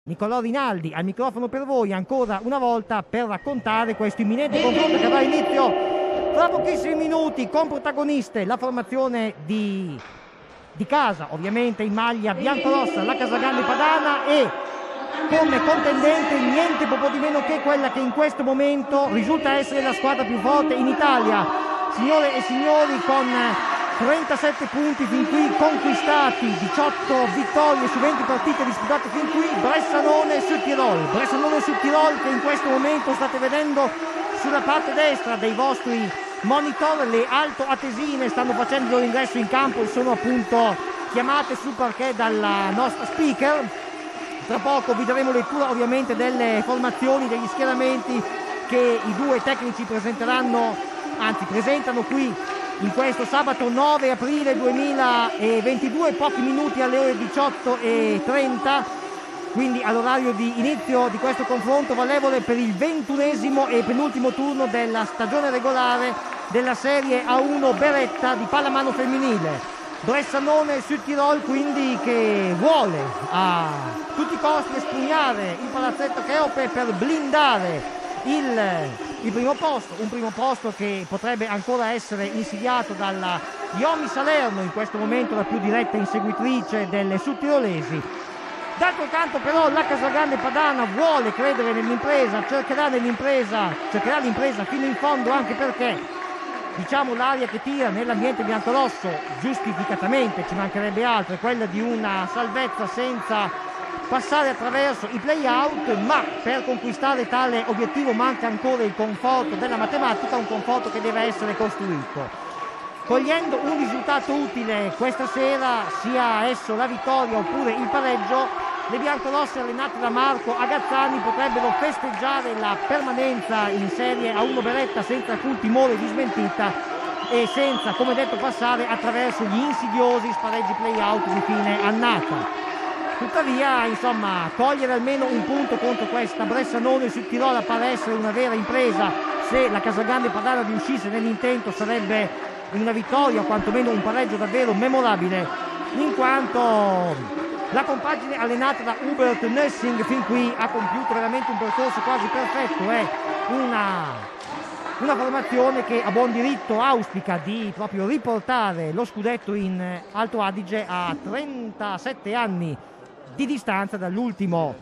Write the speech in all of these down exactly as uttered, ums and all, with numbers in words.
Nicolò Rinaldi al microfono per voi ancora una volta per raccontare questo imminente confronto che avrà inizio tra pochissimi minuti, con protagoniste la formazione di, di casa, ovviamente in maglia biancorossa, la Casagrande Padana, e come contendente niente po' di meno che quella che in questo momento risulta essere la squadra più forte in Italia. Signore e signori, con trentasette punti fin qui conquistati, diciotto vittorie su venti partite disputate fin qui, Bressanone sul Tirol. Bressanone sul Tirol che in questo momento state vedendo sulla parte destra dei vostri monitor. Le altoatesine stanno facendo l'ingresso in campo e sono appunto chiamate sul parquet dalla nostra speaker. Tra poco vi daremo lettura ovviamente delle formazioni, degli schieramenti che i due tecnici presenteranno, anzi presentano qui in questo sabato nove aprile duemilaventidue, pochi minuti alle ore diciotto e trenta, quindi all'orario di inizio di questo confronto valevole per il ventunesimo e penultimo turno della stagione regolare della Serie A uno Beretta di pallamano femminile. Bressanone sul Tirol quindi che vuole a tutti i costi espugnare il palazzetto Cheope per blindare il, il primo posto, un primo posto che potrebbe ancora essere insidiato dalla Iomi Salerno, in questo momento la più diretta inseguitrice delle sudtirolesi. D'altro canto però la Casagrande Padana vuole credere nell'impresa, cercherà nell'impresa, cercherà l'impresa fino in fondo, anche perché diciamo l'aria che tira nell'ambiente biancorosso, giustificatamente, ci mancherebbe altro, è quella di una salvezza senza passare attraverso i play-out, ma per conquistare tale obiettivo manca ancora il conforto della matematica, un conforto che deve essere costruito. Cogliendo un risultato utile questa sera, sia esso la vittoria oppure il pareggio, le biancorosse allenate da Marco Agazzani potrebbero festeggiare la permanenza in Serie A uno Beretta senza alcun timore di smentita e senza, come detto, passare attraverso gli insidiosi spareggi play-out di fine annata. Tuttavia, insomma, cogliere almeno un punto contro questa Bressanone sul Tirol pare essere una vera impresa. Se la Casagrande Padana riuscisse nell'intento sarebbe una vittoria o quantomeno un pareggio davvero memorabile, in quanto la compagine allenata da Hubert Nössing fin qui ha compiuto veramente un percorso quasi perfetto. È una, una formazione che a buon diritto auspica di proprio riportare lo scudetto in Alto Adige a trentasette anni di distanza dall'ultimo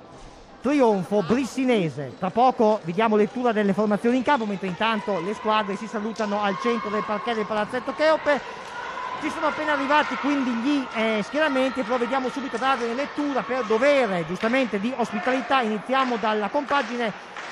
trionfo brissinese. Tra poco vi diamo lettura delle formazioni in campo, mentre intanto le squadre si salutano al centro del parquet del palazzetto Cheope. Ci sono appena arrivati quindi gli eh, schieramenti e provvediamo subito a darne lettura per dovere giustamente di ospitalità. Iniziamo dalla compagine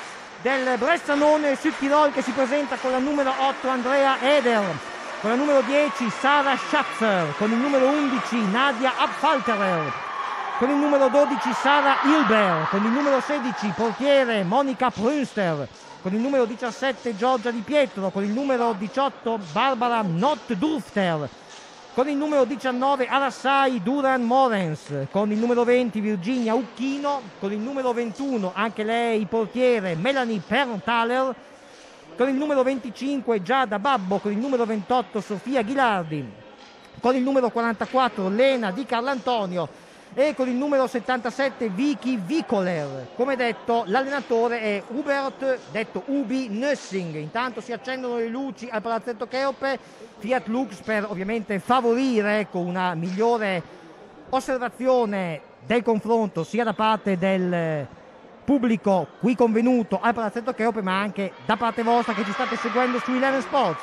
del Bressanone sul Tirol, che si presenta con la numero otto Andrea Eder, con la numero dieci Sara Schatzer, con il numero undici Nadia Abfalterer, con il numero dodici Sara Hilber, con il numero sedici portiere Monica Prünster, con il numero diciassette Giorgia Di Pietro, con il numero diciotto Barbara Nott-Durfter, con il numero diciannove Arassai Duran Morens, con il numero venti Virginia Ucchino, con il numero ventuno anche lei portiere Melanie Pernthaler, con il numero venticinque Giada Babbo, con il numero ventotto Sofia Ghilardi, con il numero quarantaquattro Lena Di Carlantonio e con il numero settantasette Vicky Vicoler. Come detto, l'allenatore è Hubert, detto Ubi Nössing. Intanto si accendono le luci al palazzetto Cheope, Fiat Lux, per ovviamente favorire ecco, una migliore osservazione del confronto sia da parte del pubblico qui convenuto al palazzetto Cheope, ma anche da parte vostra che ci state seguendo su Eleven Sports.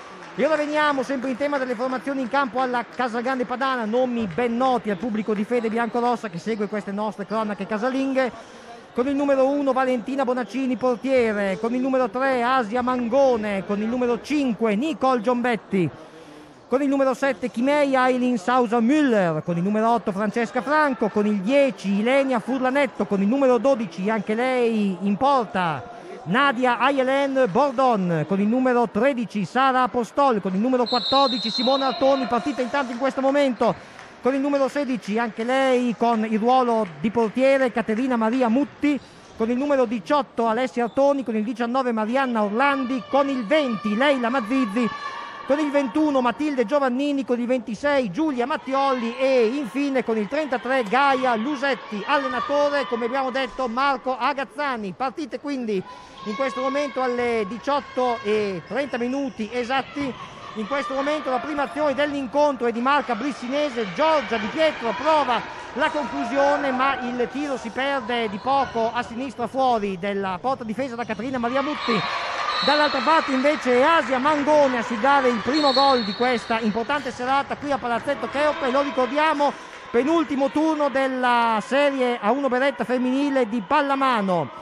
E ora veniamo sempre in tema delle formazioni in campo alla Casagrande Padana, nomi ben noti al pubblico di fede biancorossa che segue queste nostre cronache casalinghe. Con il numero uno Valentina Bonaccini portiere, con il numero tre Asia Mangone, con il numero cinque Nicole Giombetti, con il numero sette Chimei Ailin Sausa Müller, con il numero otto Francesca Franco, con il dieci Ilenia Furlanetto, con il numero dodici anche lei in porta Nadia Ayelen Bordon, con il numero tredici Sara Apostol, con il numero quattordici Simona Artoni, partita intanto in questo momento con il numero sedici anche lei con il ruolo di portiere Caterina Maria Mutti, con il numero diciotto Alessia Artoni, con il diciannove Marianna Orlandi, con il venti Leila Mazzizzi, con il ventuno Matilde Giovannini, con il ventisei Giulia Mattiolli e infine con il trentatré Gaia Lusetti. Allenatore, come abbiamo detto, Marco Agazzani. Partite quindi in questo momento alle diciotto e trenta minuti esatti. In questo momento la prima azione dell'incontro è di marca brissinese. Giorgia Di Pietro prova la conclusione, ma il tiro si perde di poco a sinistra fuori della porta difesa da Caterina Maria Mutti. Dall'altra parte invece è Asia Mangone a siglare il primo gol di questa importante serata qui a Palazzetto Cheope. Lo ricordiamo, penultimo turno della serie a uno berretta femminile di pallamano.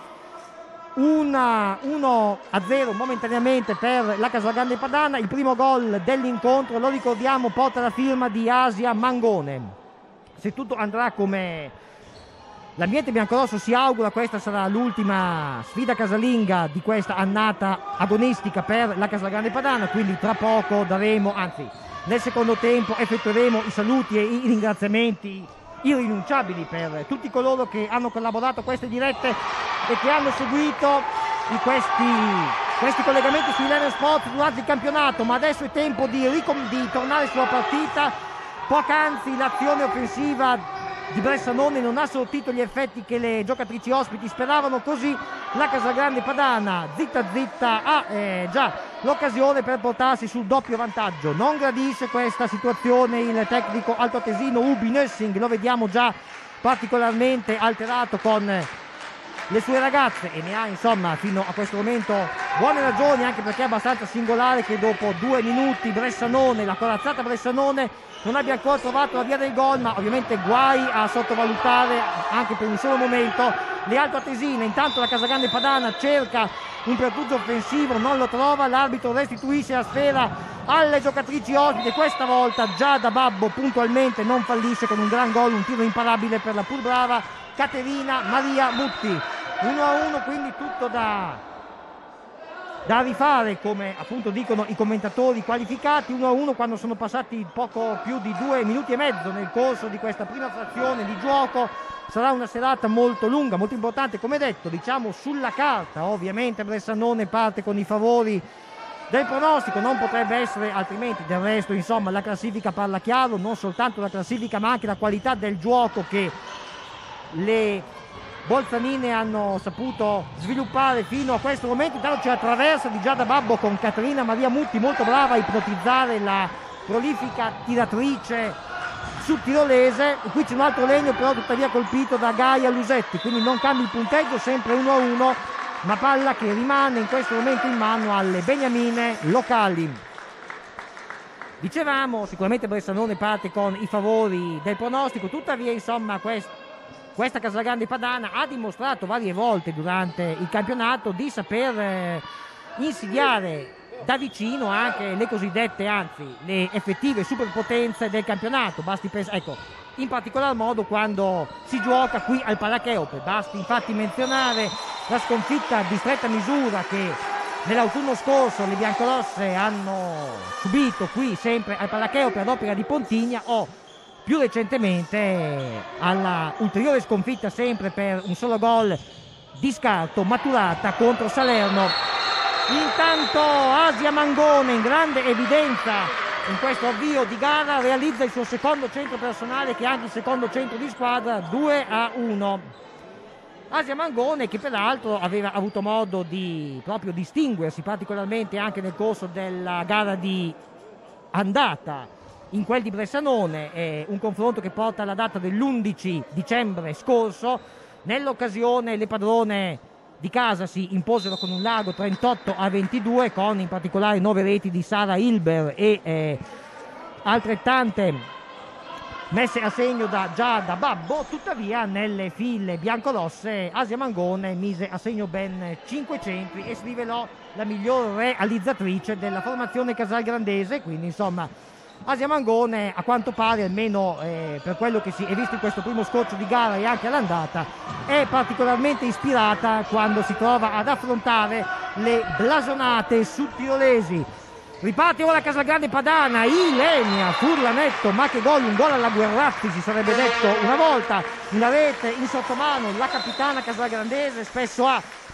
uno a zero momentaneamente per la Casalgrande Padana. Il primo gol dell'incontro, lo ricordiamo, porta la firma di Asia Mangone. Se tutto andrà come l'ambiente biancorosso si augura, questa sarà l'ultima sfida casalinga di questa annata agonistica per la Casalgrande Padana, quindi tra poco daremo, anzi nel secondo tempo effettueremo i saluti e i ringraziamenti irrinunciabili per tutti coloro che hanno collaborato a queste dirette e che hanno seguito di questi, questi collegamenti su Ilenia Sport durante il campionato. Ma adesso è tempo di, ricom- di tornare sulla partita. Poc'anzi l'azione offensiva di Bressanone non ha sortito gli effetti che le giocatrici ospiti speravano, così la Casalgrande Padana zitta zitta ha eh, già l'occasione per portarsi sul doppio vantaggio. Non gradisce questa situazione il tecnico altoatesino Ubi Nössing, lo vediamo già particolarmente alterato con le sue ragazze e ne ha insomma fino a questo momento buone ragioni, anche perché è abbastanza singolare che dopo due minuti Bressanone, la corazzata Bressanone, non abbia ancora trovato la via del gol, ma ovviamente guai a sottovalutare anche per un solo momento le altoatesine. Intanto la Casalgrande Padana cerca un pertugio offensivo, non lo trova, l'arbitro restituisce la sfera alle giocatrici ospiti e questa volta Giada Babbo puntualmente non fallisce con un gran gol, un tiro imparabile per la pur brava Caterina Maria Mutti. uno a uno, quindi tutto da da rifare, come appunto dicono i commentatori qualificati. Uno a uno quando sono passati poco più di due minuti e mezzo nel corso di questa prima frazione di gioco. Sarà una serata molto lunga, molto importante, come detto, diciamo sulla carta. Ovviamente Bressanone parte con i favori del pronostico, non potrebbe essere altrimenti. Del resto, insomma, la classifica parla chiaro, non soltanto la classifica ma anche la qualità del gioco che le bolzanine hanno saputo sviluppare fino a questo momento. Intanto c'è la traversa di Giada Babbo con Caterina Maria Mutti, molto brava a ipotizzare la prolifica tiratrice sudtirolese. E qui c'è un altro legno però tuttavia colpito da Gaia Lusetti, quindi non cambia il punteggio, sempre uno a uno, ma palla che rimane in questo momento in mano alle beniamine locali. Dicevamo, sicuramente Bressanone parte con i favori del pronostico, tuttavia insomma questo Questa Casalgrande Padana ha dimostrato varie volte durante il campionato di saper eh, insidiare da vicino anche le cosiddette, anzi le effettive superpotenze del campionato. Basti pensare, ecco, in particolar modo quando si gioca qui al Palacheope. Basti infatti menzionare la sconfitta di stretta misura che nell'autunno scorso le biancorosse hanno subito qui sempre al Palacheope ad opera di Pontigna, o più recentemente alla ulteriore sconfitta sempre per un solo gol di scarto maturata contro Salerno. Intanto Asia Mangone, in grande evidenza in questo avvio di gara, realizza il suo secondo centro personale, che è anche il secondo centro di squadra, due a uno. Asia Mangone, che peraltro aveva avuto modo di proprio distinguersi particolarmente anche nel corso della gara di andata in quel di Bressanone, è un confronto che porta alla data dell'undici dicembre scorso. Nell'occasione le padrone di casa si imposero con un largo trentotto a ventidue, con in particolare nove reti di Sara Hilber e eh, altrettante messe a segno da Giada Babbo. Tuttavia nelle file biancorosse Asia Mangone mise a segno ben cinque centri e si rivelò la miglior realizzatrice della formazione casalgrandese. Quindi insomma Asia Mangone, a quanto pare, almeno eh, per quello che si è visto in questo primo scorcio di gara e anche all'andata, è particolarmente ispirata quando si trova ad affrontare le blasonate sudtirolesi. Riparte ora Casalgrande Padana, Ilenia Furlanetto, ma che gol, un gol alla Guerrazzi si sarebbe detto una volta, una rete in sottomano. La capitana casalgrandese spesso ha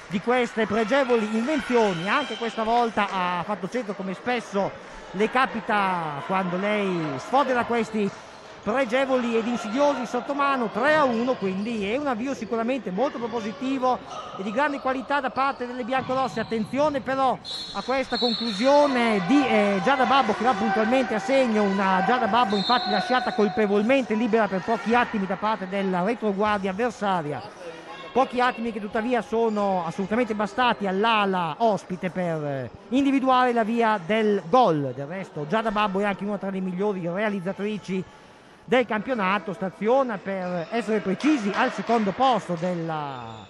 di queste pregevoli invenzioni. Anche questa volta ha fatto centro, come spesso le capita quando lei sfodera questi pregevoli ed insidiosi sottomano. Tre a uno, quindi è un avvio sicuramente molto propositivo e di grande qualità da parte delle biancorosse. Attenzione però a questa conclusione di eh, Giada Babbo, che va puntualmente a segno. Una Giada Babbo infatti lasciata colpevolmente libera per pochi attimi da parte della retroguardia avversaria, pochi attimi che tuttavia sono assolutamente bastati all'ala ospite per individuare la via del gol. Del resto Giada Babbo è anche una tra le migliori realizzatrici del campionato, staziona per essere precisi al secondo posto della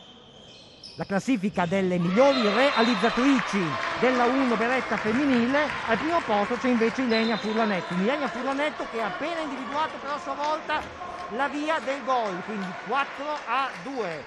la classifica delle migliori realizzatrici della uno beretta femminile. Al primo posto c'è invece Ilenia Furlanetto, Ilenia Furlanetto che ha appena individuato per la sua volta la via del gol, quindi quattro a due.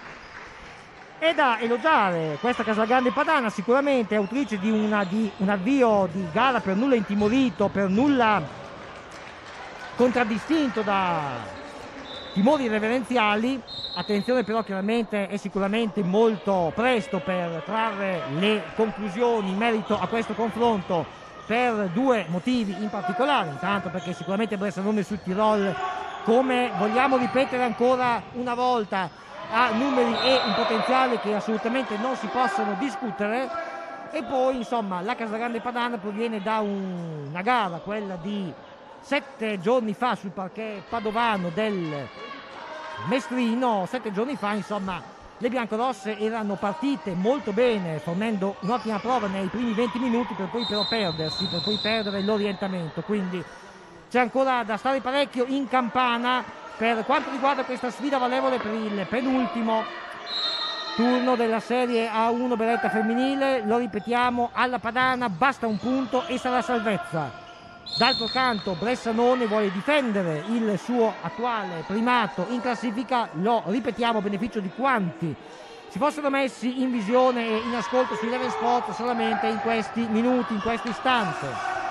È da elogiare questa Casalgrande Padana, sicuramente autrice di, una, di un avvio di gara per nulla intimorito, per nulla contraddistinto da timori reverenziali. Attenzione però, chiaramente è sicuramente molto presto per trarre le conclusioni in merito a questo confronto, per due motivi in particolare. Intanto perché sicuramente Bressanone sul Tirol, come vogliamo ripetere ancora una volta, ha numeri e un potenziale che assolutamente non si possono discutere. E poi insomma la Casalgrande Padana proviene da un, una gara, quella di sette giorni fa sul parquet padovano del Mestrino. Sette giorni fa insomma le biancorosse erano partite molto bene, fornendo un'ottima prova nei primi venti minuti, per poi però perdersi, per poi perdere l'orientamento. Quindi c'è ancora da stare parecchio in campana per quanto riguarda questa sfida valevole per il penultimo turno della Serie A uno beretta femminile. Lo ripetiamo, alla Padana basta un punto e sarà salvezza. D'altro canto Bressanone vuole difendere il suo attuale primato in classifica, lo ripetiamo a beneficio di quanti si fossero messi in visione e in ascolto su Eleven Sport solamente in questi minuti, in questo istante.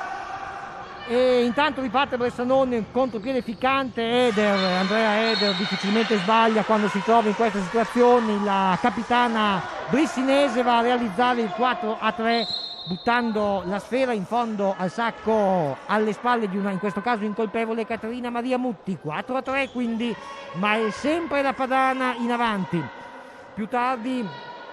E intanto riparte Bressanone, contropiede ficcante. Eder, Andrea Eder difficilmente sbaglia quando si trova in queste situazioni. La capitana brissinese va a realizzare il quattro a tre buttando la sfera in fondo al sacco alle spalle di una, in questo caso incolpevole, Caterina Maria Mutti. Quattro a tre quindi, ma è sempre la Padana in avanti. Più tardi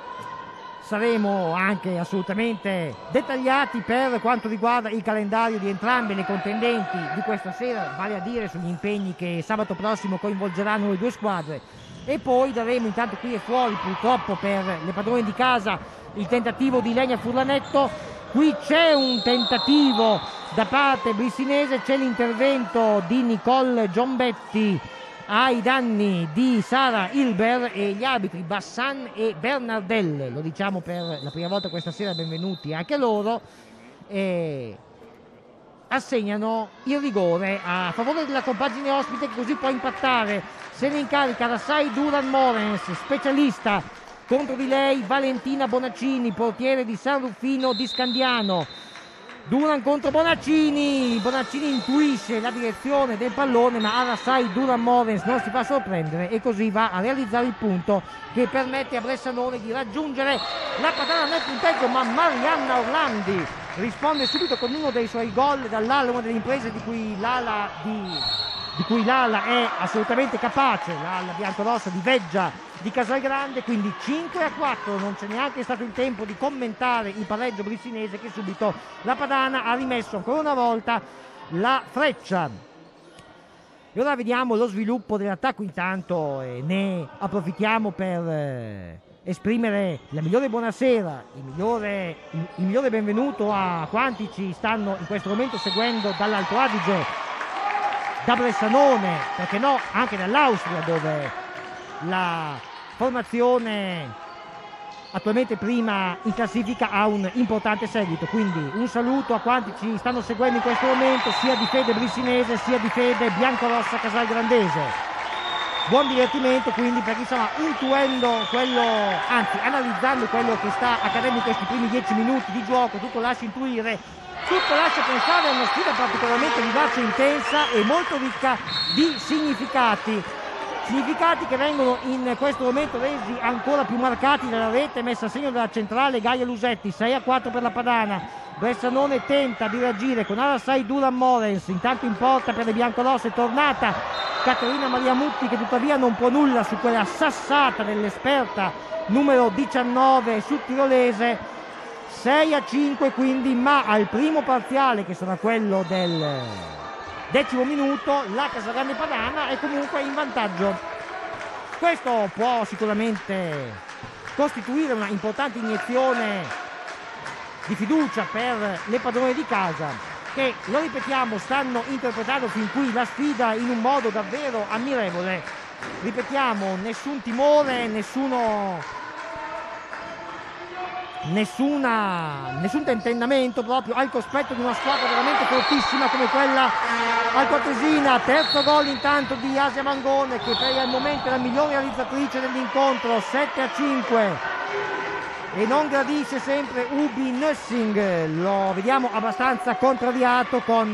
saremo anche assolutamente dettagliati per quanto riguarda il calendario di entrambe le contendenti di questa sera, vale a dire sugli impegni che sabato prossimo coinvolgeranno le due squadre. E poi daremo, intanto qui è fuori purtroppo per le padrone di casa, il tentativo di Ilenia Furlanetto. Qui c'è un tentativo da parte brissinese, c'è l'intervento di Nicole Giombetti ai danni di Sara Hilber e gli arbitri Bassan e Bernardelle, lo diciamo per la prima volta questa sera, benvenuti anche loro, e assegnano il rigore a favore della compagine ospite, che così può impattare. Se ne incarica Rassai Duran Morens, specialista. Contro di lei Valentina Bonaccini, portiere di San Ruffino di Scandiano. Duran contro Bonaccini, Bonaccini intuisce la direzione del pallone, ma Rassai Duran Morens non si fa sorprendere e così va a realizzare il punto che permette a Bressanone di raggiungere la Padana nel punteggio. Ma Marianna Orlandi risponde subito con uno dei suoi gol dall'ala, una delle imprese di cui l'ala di di cui l'ala è assolutamente capace, l'ala biancorossa di Veggia di Casalgrande. Quindi cinque a quattro, non c'è neanche stato il tempo di commentare il pareggio brissinese, che subito la Padana ha rimesso ancora una volta la freccia. E ora vediamo lo sviluppo dell'attacco. Intanto eh, ne approfittiamo per eh, esprimere la migliore buonasera, il migliore, il, il migliore benvenuto a quanti ci stanno in questo momento seguendo dall'Alto Adige, da Bressanone, perché no, anche dall'Austria, dove la formazione attualmente prima in classifica ha un importante seguito. Quindi un saluto a quanti ci stanno seguendo in questo momento, sia di fede brissinese sia di fede biancorossa casalgrandese. Buon divertimento quindi, perché insomma, intuendo quello, anzi analizzando quello che sta accadendo in questi primi dieci minuti di gioco, tutto lascia intuire, tutto lascia pensare a una sfida particolarmente vivace, intensa e molto ricca di significati. Significati che vengono in questo momento resi ancora più marcati dalla rete messa a segno dalla centrale Gaia Lusetti. Sei a quattro per la Padana. Bressanone tenta di reagire con Arassai Duran Morens, intanto in porta per le biancorosse, tornata Caterina Maria Mutti, che tuttavia non può nulla su quella sassata dell'esperta numero diciannove sudtirolese. Sei a cinque quindi, ma al primo parziale, che sarà quello del decimo minuto, la Casagrande Padana è comunque in vantaggio. Questo può sicuramente costituire una importante iniezione di fiducia per le padrone di casa, che, lo ripetiamo, stanno interpretando fin qui la sfida in un modo davvero ammirevole. Ripetiamo, nessun timore, nessuno nessuna nessun tentennamento proprio al cospetto di una squadra veramente fortissima come quella altoatesina. Terzo gol intanto di Asia Mangone, che per il momento è la migliore realizzatrice dell'incontro. Sette a cinque, e non gradisce sempre Ubi Nussing, lo vediamo abbastanza contrariato con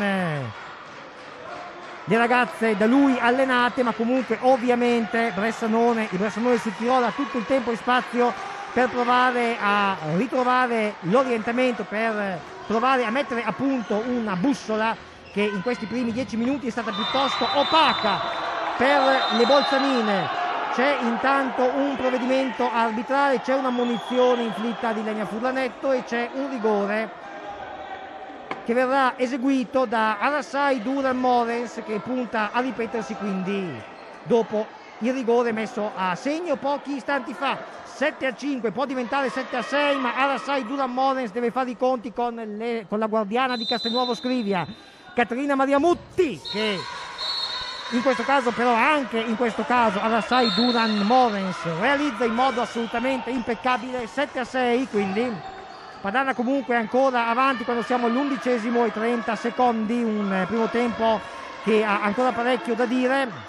le ragazze da lui allenate, ma comunque ovviamente Bressanone, il Bressanone sul Tirolo ha tutto il tempo e spazio per provare a ritrovare l'orientamento, per provare a mettere a punto una bussola che in questi primi dieci minuti è stata piuttosto opaca per le bolzanine. C'è intanto un provvedimento arbitrale, c'è un'ammonizione inflitta di Lenia Furlanetto e c'è un rigore che verrà eseguito da Arassai Duran Morens, che punta a ripetersi quindi dopo il rigore messo a segno pochi istanti fa. Sette a cinque, può diventare sette a sei, ma Arassai Duran Morens deve fare i conti con, le, con la guardiana di Castelnuovo Scrivia, Caterina Maria Mutti, che in questo caso però, anche in questo caso, Arassai Duran Morens realizza in modo assolutamente impeccabile. Sette a sei quindi. Padana comunque ancora avanti quando siamo all'undicesimo e trenta secondi, un primo tempo che ha ancora parecchio da dire.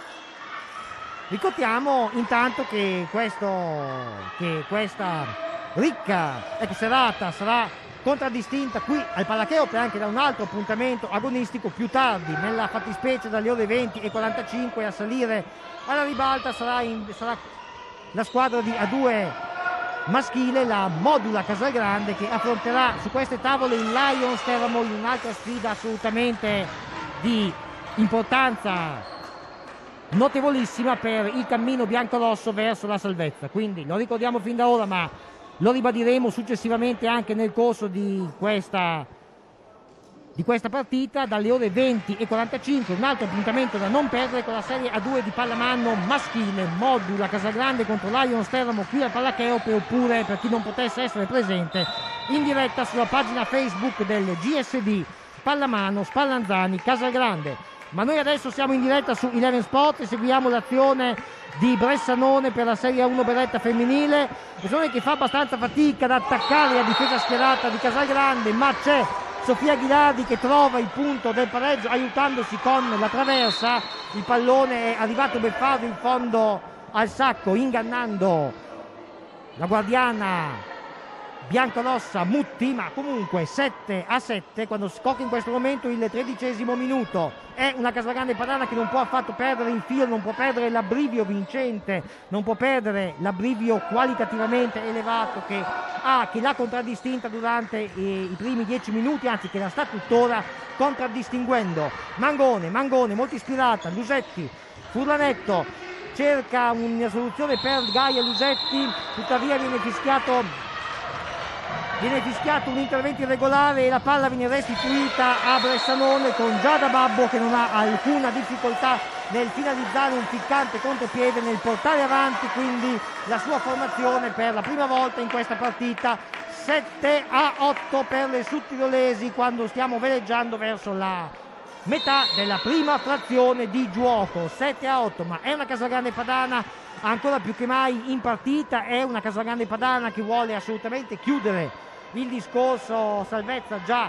Ricordiamo intanto che, questo, che questa ricca ex serata sarà contraddistinta qui al Palacheope anche da un altro appuntamento agonistico più tardi, nella fattispecie dalle ore venti e quarantacinque. A salire alla ribalta sarà, in, sarà la squadra di A due maschile, la Modula Casalgrande, che affronterà su queste tavole il Lions Teramo in un'altra sfida assolutamente di importanza notevolissima per il cammino biancorosso verso la salvezza. Quindi lo ricordiamo fin da ora, ma lo ribadiremo successivamente anche nel corso di questa, di questa partita. Dalle ore venti e quarantacinque un altro appuntamento da non perdere con la serie A due di pallamano maschile, Modula Casagrande contro Lions Teramo qui al Palacheope, oppure, per chi non potesse essere presente, in diretta sulla pagina Facebook del G S D Pallamano Spallanzani Casalgrande. Ma noi adesso siamo in diretta su Eleven Sport e seguiamo l'azione di Bressanone per la Serie A uno Beretta femminile. Bressanone che fa abbastanza fatica ad attaccare la difesa schierata di Casalgrande, ma c'è Sofia Ghilardi che trova il punto del pareggio aiutandosi con la traversa. Il pallone è arrivato Beffardo in fondo al sacco, ingannando la guardiana biancorossa Mutti, ma comunque sette a sette quando scocca in questo momento il tredicesimo minuto. È una Casagrande Padana che non può affatto perdere il filo, non può perdere l'abbrivio vincente, non può perdere l'abbrivio qualitativamente elevato che ha, che l'ha contraddistinta durante eh, i primi dieci minuti, anzi che la sta tuttora contraddistinguendo. Mangone, Mangone molto ispirata, Lusetti, Furlanetto cerca una soluzione per Gaia Lusetti, tuttavia viene fischiato Viene fischiato un intervento irregolare e la palla viene restituita a Bressanone, con Giada Babbo che non ha alcuna difficoltà nel finalizzare un ficcante contropiede, nel portare avanti quindi la sua formazione per la prima volta in questa partita. Sette a otto per le sudtirolesi quando stiamo veleggiando verso la metà della prima frazione di gioco. Sette a otto, ma è una Casagrande Padana ancora più che mai in partita, è una Casagrande Padana che vuole assolutamente chiudere il discorso salvezza già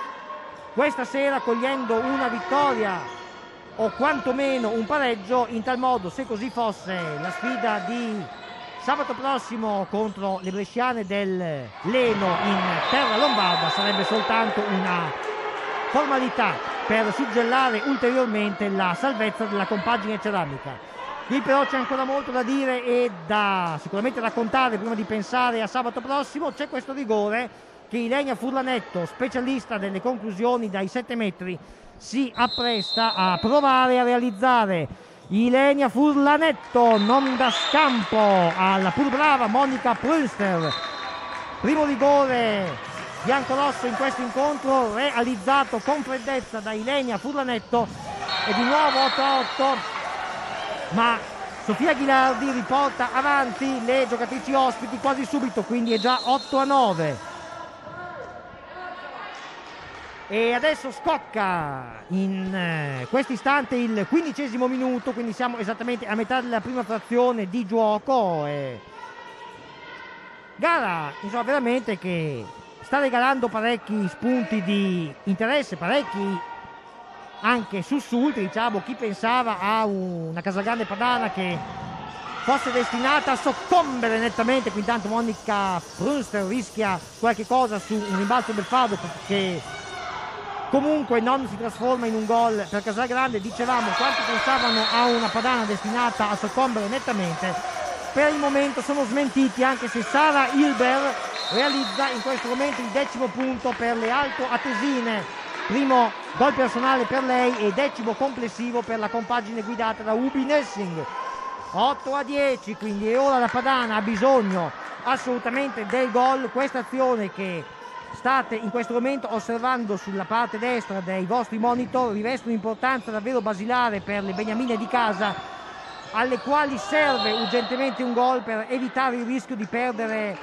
questa sera, cogliendo una vittoria o quantomeno un pareggio. In tal modo, se così fosse, la sfida di sabato prossimo contro le bresciane del Leno in terra lombarda sarebbe soltanto una formalità per suggellare ulteriormente la salvezza della compagine ceramica. Qui però c'è ancora molto da dire e da sicuramente raccontare prima di pensare a sabato prossimo. C'è questo rigore che Ilenia Furlanetto, specialista delle conclusioni dai sette metri, si appresta a provare a realizzare. Ilenia Furlanetto non dà scampo alla pur brava Monica Prünster. Primo rigore biancorosso in questo incontro, realizzato con freddezza da Ilenia Furlanetto, e di nuovo otto a otto. Ma Sofia Ghilardi riporta avanti le giocatrici ospiti quasi subito, quindi è già otto a nove. E adesso scocca in eh, questo istante il quindicesimo minuto, quindi siamo esattamente a metà della prima frazione di gioco. E gara, insomma, veramente che sta regalando parecchi spunti di interesse, parecchi anche sussulti, diciamo. Chi pensava a una Casagrande Padana che fosse destinata a soccombere nettamente, qui intanto Monica Prünster rischia qualche cosa su un rimbalzo del Fado che comunque non si trasforma in un gol per Casagrande. Dicevamo, quanti pensavano a una Padana destinata a soccombere nettamente, per il momento sono smentiti, anche se Sara Hilber realizza in questo momento il decimo punto per le Alto Atesine. Primo gol personale per lei e decimo complessivo per la compagine guidata da Ubi Nessing. otto a dieci, quindi è ora la Padana ha bisogno assolutamente del gol. Questa azione che state in questo momento osservando sulla parte destra dei vostri monitor riveste un'importanza davvero basilare per le beniamine di casa, alle quali serve urgentemente un gol per evitare il rischio di perdere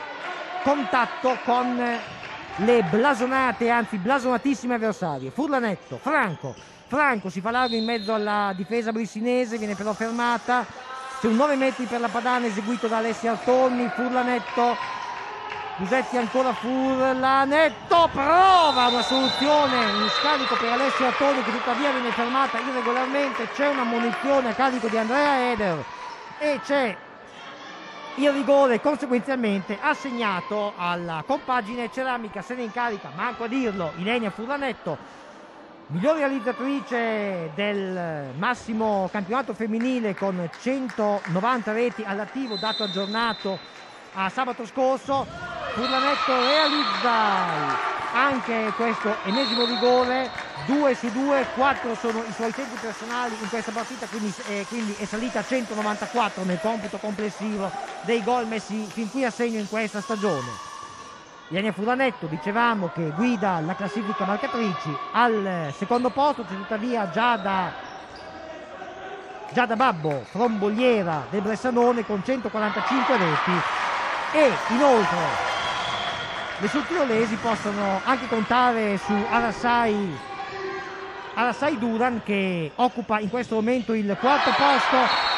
contatto con le blasonate, anzi blasonatissime avversarie. Furlanetto, Franco, Franco si fa largo in mezzo alla difesa brissinese, viene però fermata. C'è un nove metri per la Padana eseguito da Alessia Artoni. Furlanetto, Gusetti ancora, Furlanetto prova una soluzione, un scarico per Alessia Artoni che tuttavia viene fermata irregolarmente. C'è una munizione a carico di Andrea Eder e c'è il rigore conseguenzialmente assegnato alla compagine ceramica. Se ne incarica, manco a dirlo, Ilenia Furlanetto, miglior realizzatrice del massimo campionato femminile con centonovanta reti all'attivo, dato aggiornato a sabato scorso. Furlanetto realizza anche questo ennesimo rigore, due su due, quattro sono i suoi centri personali in questa partita, quindi, eh, quindi è salita a centonovantaquattro nel computo complessivo dei gol messi fin qui a segno in questa stagione. Ilenia Furlanetto, dicevamo, che guida la classifica marcatrici. Al secondo posto c'è tuttavia Giada, Giada Babbo, fromboliera del Bressanone, con centoquarantacinque reti, e inoltre le sudtirolesi possono anche contare su Arasai, Arasai Duran, che occupa in questo momento il quarto posto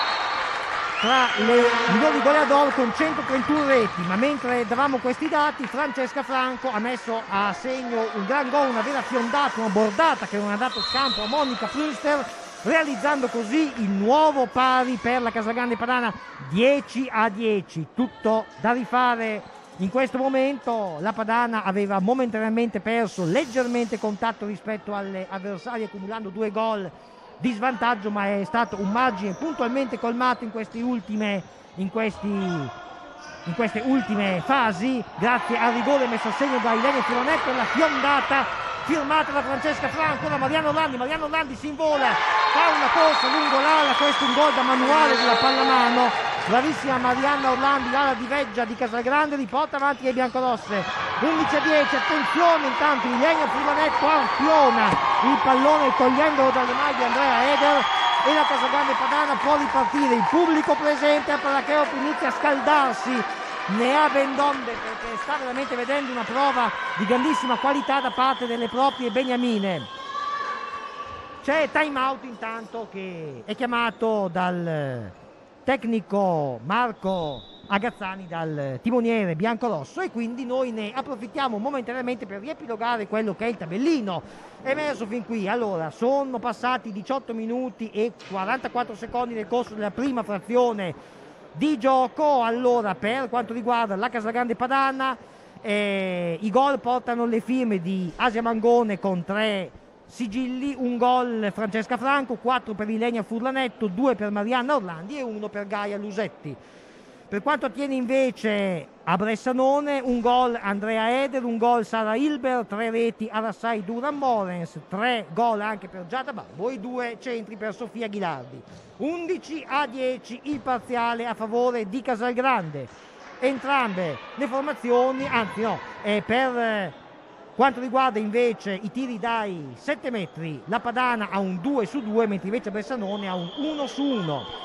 tra le migliori goleador con centotrentuno reti. Ma mentre davamo questi dati, Francesca Franco ha messo a segno un gran gol, una vera fiondata, una bordata che non ha dato scampo a Monica Prünster, realizzando così il nuovo pari per la Casagrande Padana, dieci a dieci. Tutto da rifare. In questo momento la Padana aveva momentaneamente perso leggermente contatto rispetto alle avversarie, accumulando due gol di svantaggio, ma è stato un margine puntualmente colmato in queste ultime, in questi, in queste ultime fasi, grazie al rigore messo a segno da Ilenia Furlanetto e la fiondata firmata da Francesca Franco. Ora Mariano Orlandi, Mariano Orlandi si invola, fa una corsa lungo l'ala, questo è un gol da manuale della pallamano. Bravissima Marianna Orlandi, l'ala di Veggia di Casagrande, riporta avanti le biancorosse. undici a dieci, attenzione, intanto Ilenia Furlanetto arpiona il pallone togliendolo dalle mani di Andrea Eder e la Casagrande Padana può ripartire. Il pubblico presente a Paracheopo inizia a scaldarsi, ne ha ben donde, perché sta veramente vedendo una prova di grandissima qualità da parte delle proprie beniamine. C'è time out intanto che è chiamato dal tecnico Marco Agazzani, dal timoniere biancorosso, e quindi noi ne approfittiamo momentaneamente per riepilogare quello che è il tabellino emerso fin qui. Allora, sono passati diciotto minuti e quarantaquattro secondi nel corso della prima frazione di gioco. Allora, per quanto riguarda la Casagrande Padana, eh, i gol portano le firme di Asia Mangone con tre sigilli, un gol Francesca Franco, quattro per Ilenia Furlanetto, due per Marianna Orlandi e uno per Gaia Lusetti. Per quanto attiene invece a Bressanone, un gol Andrea Eder, un gol Sara Hilber, tre reti Arassai Duran Morens, tre gol anche per Giada Babbo e due centri per Sofia Ghilardi. undici a dieci il parziale a favore di Casalgrande. Entrambe le formazioni, anzi no, eh, per quanto riguarda invece i tiri dai sette metri, la Padana ha un due su due, mentre invece Bressanone ha un uno su uno.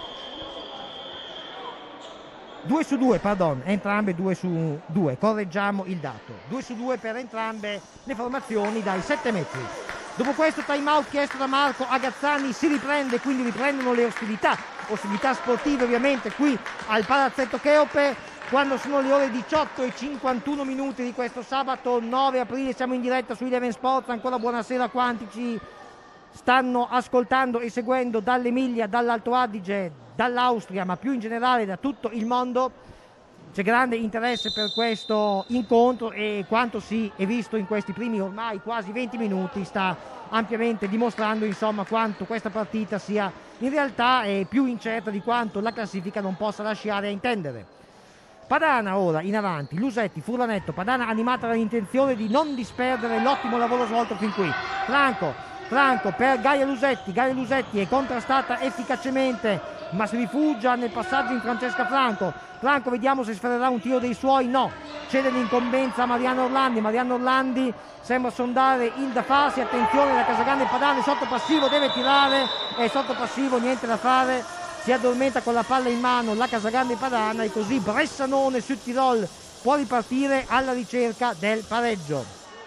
due su due, pardon, entrambe due su due, correggiamo il dato. due su due per entrambe le formazioni dai sette metri. Dopo questo time out chiesto da Marco Agazzani si riprende, quindi riprendono le ostilità, ostilità sportive ovviamente qui al Palazzetto Cheope, quando sono le ore diciotto e cinquantuno minuti di questo sabato nove aprile. Siamo in diretta su Eleven Sports. Ancora buonasera a quanti ci stanno ascoltando e seguendo dall'Emilia, dall'Alto Adige, dall'Austria, ma più in generale da tutto il mondo. C'è grande interesse per questo incontro e quanto si è visto in questi primi ormai quasi venti minuti sta ampiamente dimostrando insomma quanto questa partita sia in realtà è più incerta di quanto la classifica non possa lasciare a intendere. Padana ora in avanti, Lusetti, Furlanetto, Padana animata dall'intenzione di non disperdere l'ottimo lavoro svolto fin qui. Franco, Franco per Gaia Lusetti, Gaia Lusetti è contrastata efficacemente ma si rifugia nel passaggio in Francesca Franco. Franco vediamo se sferrerà un tiro dei suoi, no, cede l'incombenza a Mariano Orlandi. Mariano Orlandi sembra sondare il da farsi, attenzione da Casagrande Padana, è sotto passivo, deve tirare, è sotto passivo, niente da fare, si addormenta con la palla in mano la Casagrande Padana e così Bressanone su Tirol può ripartire alla ricerca del pareggio.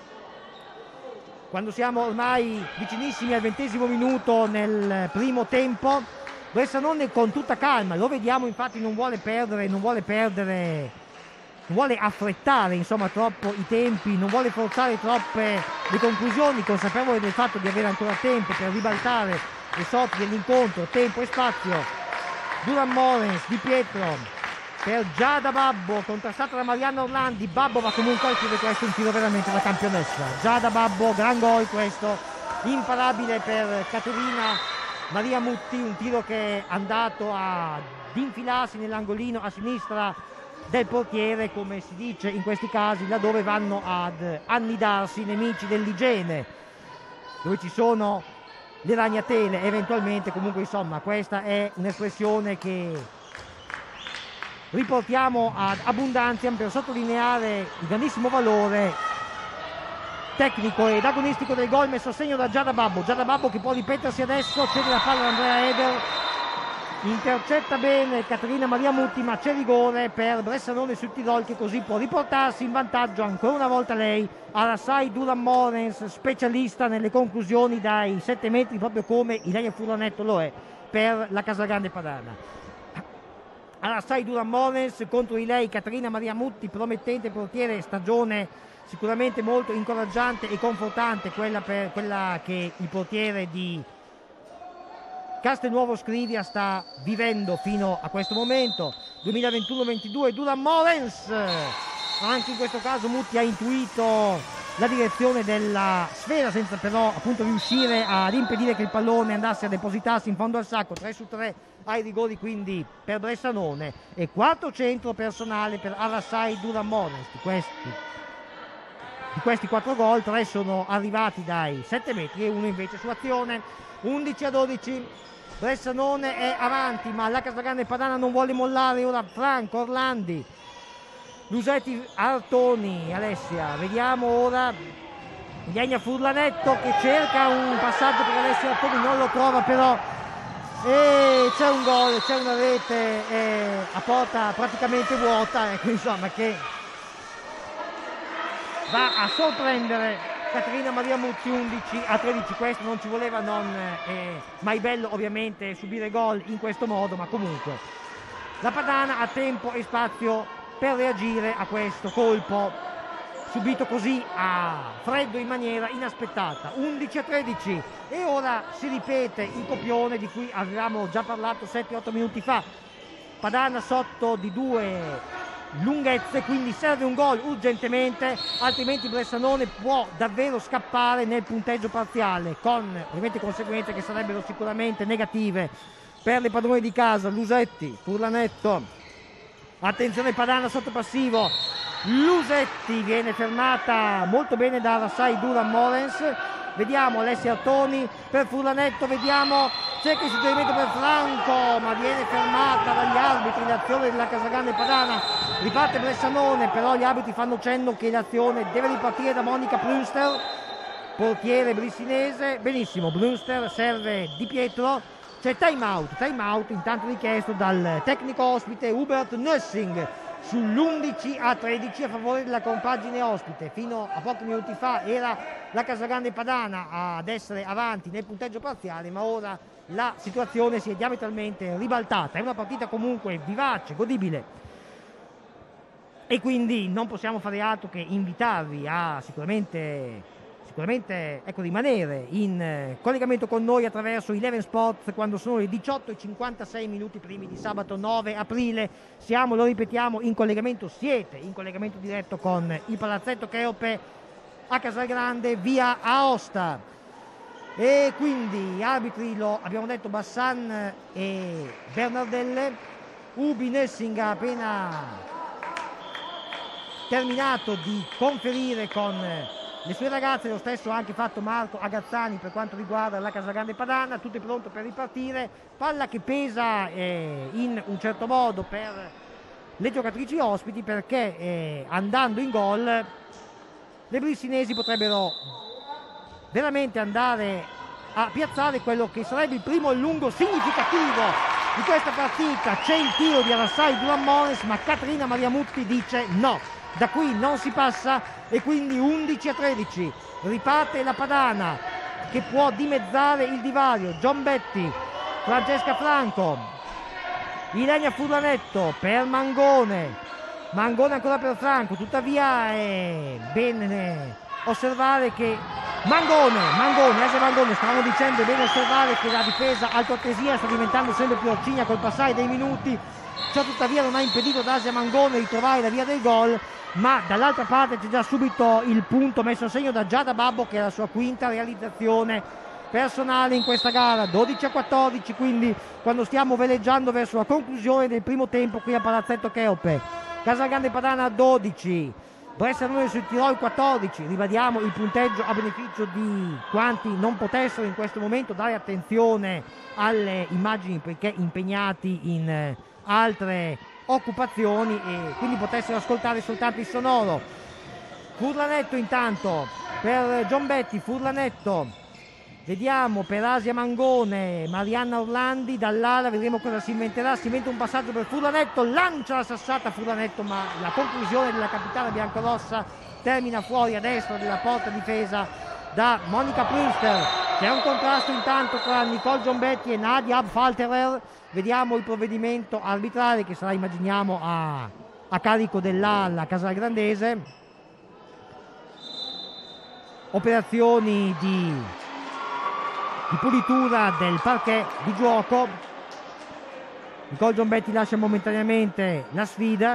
Quando siamo ormai vicinissimi al ventesimo minuto nel primo tempo, Bressanone con tutta calma, lo vediamo infatti non vuole perdere, non vuole perdere, non vuole affrettare insomma troppo i tempi, non vuole forzare troppe le conclusioni, consapevole del fatto di avere ancora tempo per ribaltare le sorti dell'incontro, tempo e spazio. Duran Morens, Di Pietro per Giada Babbo, contrastata da Marianna Orlandi. Babbo va comunque a chiudere, questo è un tiro veramente da campionessa. Giada Babbo, gran gol questo, imparabile per Caterina Maria Mutti, un tiro che è andato ad infilarsi nell'angolino a sinistra del portiere, come si dice in questi casi, laddove vanno ad annidarsi i nemici dell'igiene, dove ci sono le ragnatele eventualmente. Comunque insomma questa è un'espressione che riportiamo ad abbondantiam per sottolineare il grandissimo valore tecnico ed agonistico del gol messo a segno da Giada Babbo. Giada Babbo che può ripetersi adesso, cede la palla ad Andrea Eder, intercetta bene Caterina Maria Mutti, ma c'è rigore per Bressanone sul Tirol, che così può riportarsi in vantaggio ancora una volta lei. Arassai Duran Morens, specialista nelle conclusioni dai sette metri, proprio come Ilenia Furlanetto lo è per la Casagrande Padana. Arassai Duran Morens contro di lei Caterina Maria Mutti, promettente portiere, stagione sicuramente molto incoraggiante e confortante quella, per, quella che il portiere di Castelnuovo Scrivia sta vivendo fino a questo momento. duemilaventuno ventidue Duran Morens, anche in questo caso Mutti ha intuito la direzione della sfera senza però appunto riuscire ad impedire che il pallone andasse a depositarsi in fondo al sacco. Tre su tre ai rigori quindi per Bressanone e quarto centro personale per Arassai Duran Morens. Di questi Di questi quattro gol, tre sono arrivati dai sette metri e uno invece su azione. undici a dodici, Bressanone è avanti, ma la Casagrande Padana non vuole mollare. Ora Franco, Orlandi, Lusetti, Artoni, Alessia. Vediamo ora Ilenia Furlanetto che cerca un passaggio per Alessia Artoni, non lo trova però. E c'è un gol, c'è una rete eh, a porta praticamente vuota, ecco, insomma, che va a sorprendere Caterina Maria Mutti. Undici a tredici, questo non ci voleva, non è mai bello ovviamente subire gol in questo modo, ma comunque la Padana ha tempo e spazio per reagire a questo colpo subito così a freddo in maniera inaspettata. undici a tredici e ora si ripete il copione di cui avevamo già parlato sette otto minuti fa. Padana sotto di due lunghezze, quindi serve un gol urgentemente, altrimenti Bressanone può davvero scappare nel punteggio parziale, con ovviamente conseguenze che sarebbero sicuramente negative per le padrone di casa. Lusetti, Furlanetto, attenzione Padana sotto passivo, Lusetti viene fermata molto bene da Rasai Duran Morens. Vediamo Alessia Artoni per Furlanetto, vediamo cerca il suggerimento per Franco, ma viene fermata dagli arbitri l'azione della Casagrande Padana. Riparte Bressanone, però gli arbitri fanno cenno che l'azione deve ripartire da Monica Brunster, portiere brissinese. Benissimo, Brunster, serve Di Pietro, c'è time out, time out intanto richiesto dal tecnico ospite Hubert Nössing sull'undici a tredici a favore della compagine ospite. Fino a pochi minuti fa era la Casagrande Padana ad essere avanti nel punteggio parziale, ma ora la situazione si è diametralmente ribaltata. È una partita comunque vivace, godibile, e quindi non possiamo fare altro che invitarvi a sicuramente sicuramente ecco, rimanere in collegamento con noi attraverso Eleven Sports quando sono le diciotto e cinquantasei minuti primi di sabato nove aprile. Siamo, lo ripetiamo, in collegamento, siete in collegamento diretto con il Palazzetto Cheope a Casalgrande, via Aosta. E quindi arbitri, lo abbiamo detto, Bassan e Bernardelle. Ubi Nössing ha appena terminato di conferire con le sue ragazze, lo stesso ha anche fatto Marco Agazzani per quanto riguarda la Casagrande Padana. Tutto è pronto per ripartire, palla che pesa eh, in un certo modo per le giocatrici ospiti, perché eh, andando in gol le brissinesi potrebbero veramente andare a piazzare quello che sarebbe il primo lungo significativo di questa partita. C'è il tiro di Arassai Duran Morens, ma Caterina Mariamutti dice no, da qui non si passa, e quindi undici a tredici. Riparte la Padana che può dimezzare il divario. Giombetti, Francesca Franco, Ilenia Furlanetto per Mangone, Mangone ancora per Franco. Tuttavia è bene osservare che Mangone, Mangone, Asia Mangone, stavamo dicendo, è bene osservare che la difesa altoatesina sta diventando sempre più arcigna col passare dei minuti. Ciò tuttavia non ha impedito ad Asia Mangone di trovare la via del gol, ma dall'altra parte c'è già subito il punto messo a segno da Giada Babbo, che è la sua quinta realizzazione personale in questa gara. Dodici a quattordici, quindi quando stiamo veleggiando verso la conclusione del primo tempo qui a Palazzetto Cheope. Casagrande Padana dodici, Bressanone sul Tirol quattordici. Ribadiamo il punteggio a beneficio di quanti non potessero in questo momento dare attenzione alle immagini perché impegnati in altre occupazioni e quindi potessero ascoltare soltanto il sonoro. Furlanetto intanto per Giombetti, Furlanetto, vediamo per Asia Mangone, Marianna Orlandi dall'ala, vedremo cosa si inventerà. Si inventa un passaggio per Furlanetto, lancia la sassata Furlanetto, ma la conclusione della capitana biancorossa termina fuori a destra della porta difesa da Monica Prünster. C'è un contrasto intanto tra Nicole Giombetti e Nadia Abfalterer. Vediamo il provvedimento arbitrale che sarà, immaginiamo, a, a carico dell'Alla casalgrandese. Operazioni di, di pulitura del parquet di gioco. Nicole Giombetti lascia momentaneamente la sfida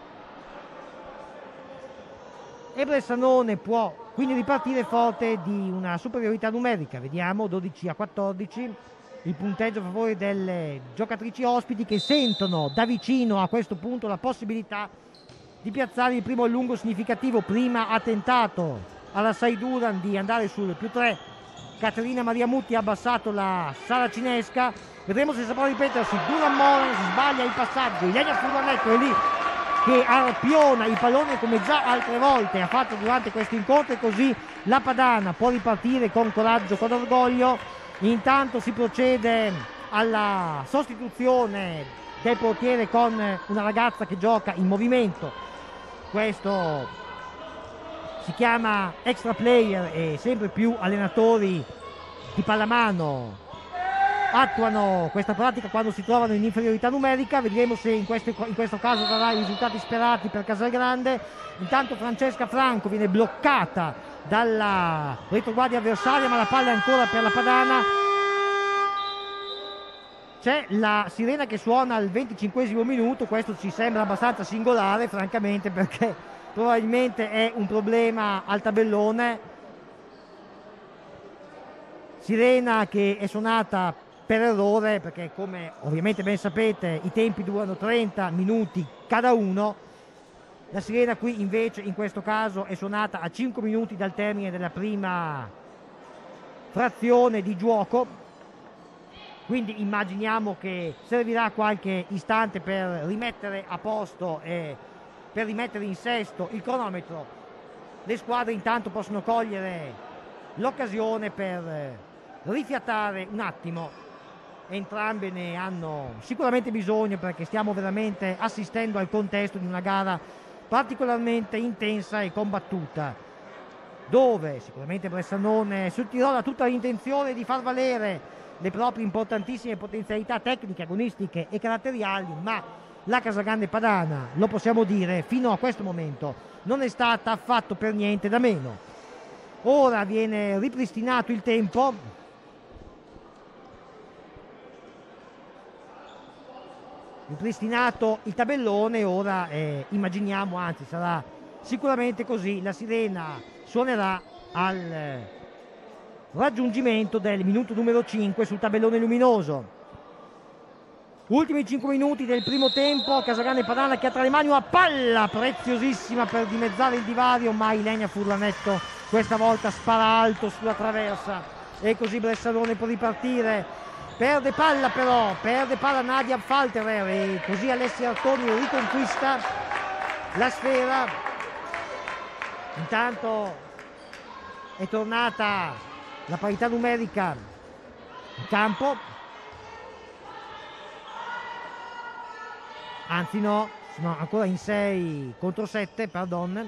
e Bressanone può quindi ripartire forte di una superiorità numerica. Vediamo, dodici a quattordici. Il punteggio a favore delle giocatrici ospiti, che sentono da vicino a questo punto la possibilità di piazzare il primo lungo significativo. Prima ha tentato alla Saiduran di andare sul più tre, Caterina Mariamutti ha abbassato la saracinesca. Vedremo se saprà ripetersi. Duran Morens sbaglia il passaggio, Ilenia Furlanetto è lì che arpiona il pallone come già altre volte ha fatto durante questo incontro, e così la Padana può ripartire con coraggio, con orgoglio. Intanto si procede alla sostituzione del portiere con una ragazza che gioca in movimento. Questo si chiama extra player e sempre più allenatori di pallamano attuano questa pratica quando si trovano in inferiorità numerica. Vedremo se in questo, in questo caso darà i risultati sperati per Casalgrande. Intanto Francesca Franco viene bloccata dalla retroguardia avversaria, ma la palla è ancora per la Padana. c'è la sirena che suona al venticinquesimo minuto. Questo ci sembra abbastanza singolare, francamente, perché probabilmente è un problema al tabellone. Sirena che è suonata per errore, perché come ovviamente ben sapete i tempi durano trenta minuti cada uno. La sirena qui invece in questo caso è suonata a cinque minuti dal termine della prima frazione di gioco, quindi immaginiamo che servirà qualche istante per rimettere a posto e per rimettere in sesto il cronometro. Le squadre intanto possono cogliere l'occasione per rifiatare un attimo. Entrambe ne hanno sicuramente bisogno, perché stiamo veramente assistendo al contesto di una gara particolarmente intensa e combattuta, dove sicuramente Bressanone sul Tirolo ha tutta l'intenzione di far valere le proprie importantissime potenzialità tecniche, agonistiche e caratteriali, ma la Casagrande Padana, lo possiamo dire, fino a questo momento non è stata affatto per niente da meno. Ora viene ripristinato il tempo, ripristinato il tabellone. Ora eh, immaginiamo, anzi sarà sicuramente così, la sirena suonerà al eh, raggiungimento del minuto numero cinque sul tabellone luminoso. Ultimi cinque minuti del primo tempo, Casagrande Padana che ha tra le mani una palla preziosissima per dimezzare il divario, ma Ilenia Furlanetto questa volta spara alto sulla traversa e così Bressanone può ripartire. Perde palla però, perde palla Nadia Falterer e così Alessia Artoni riconquista la sfera. Intanto è tornata la parità numerica in campo, anzi no, sono ancora in sei contro sette, pardon,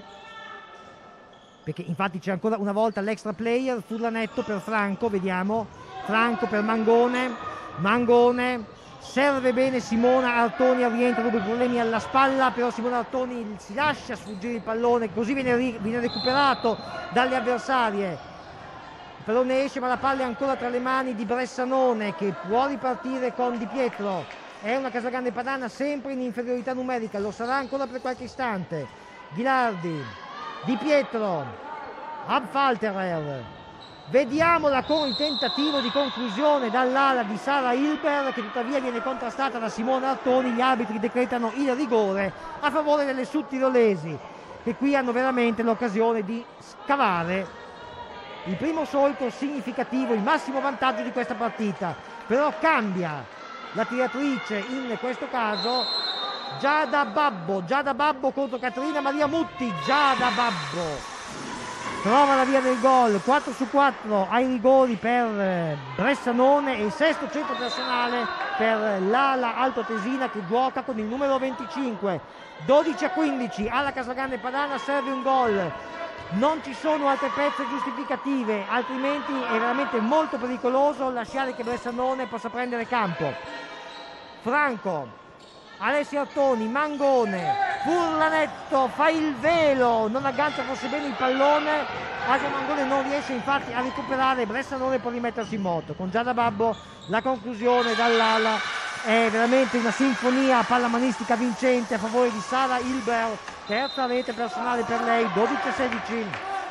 perché infatti c'è ancora una volta l'extra player. Furlanetto per Franco, vediamo, Franco per Mangone, Mangone serve bene Simona Artoni al rientro dopo i problemi alla spalla, però Simona Artoni si lascia sfuggire il pallone, così viene, viene recuperato dalle avversarie. Il pallone esce, ma la palla è ancora tra le mani di Bressanone, che può ripartire con Di Pietro. È una Casagrande Padana sempre in inferiorità numerica, lo sarà ancora per qualche istante. Ghilardi, Di Pietro, Abfalterer. Vediamola con il tentativo di conclusione dall'ala di Sara Hilber, che tuttavia viene contrastata da Simona Artoni. Gli arbitri decretano il rigore a favore delle sudtirolesi, che qui hanno veramente l'occasione di scavare il primo solco significativo, il massimo vantaggio di questa partita. Però cambia la tiratrice, in questo caso Giada Babbo, Giada Babbo contro Caterina Maria Mutti. Giada Babbo trova la via del gol, quattro su quattro ai rigori per Bressanone e il sesto centro personale per l'ala altoatesina, che gioca con il numero venticinque. dodici a quindici alla Casagrande Padana, serve un gol. Non ci sono altre pezze giustificative, altrimenti è veramente molto pericoloso lasciare che Bressanone possa prendere campo. Franco, Alessia Artoni, Mangone, Furlanetto fa il velo, non aggancia forse bene il pallone. Asia Mangone non riesce infatti a recuperare, Bressanone può rimettersi in moto. Con Giada Babbo la conclusione dall'ala è veramente una sinfonia pallamanistica vincente a favore di Sara Hilber, terza rete personale per lei, dodici a sedici.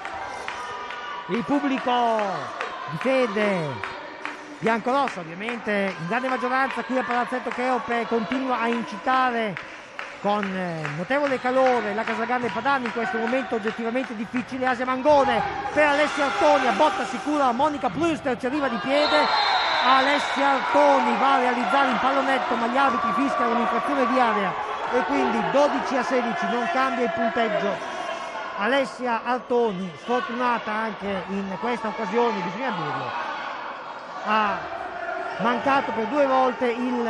Il pubblico di fede biancorossa, ovviamente in grande maggioranza qui a Palazzetto Cheope, continua a incitare con notevole calore la Casagrande Padana in questo momento oggettivamente difficile. Asia Mangone per Alessia Artoni, a botta sicura Monica Plüster, ci arriva di piede. Alessia Artoni va a realizzare il pallonetto, ma gli arbitri fischiano un'infrazione di area e quindi dodici a sedici, non cambia il punteggio. Alessia Artoni, sfortunata anche in questa occasione, bisogna dirlo, ha mancato per due volte il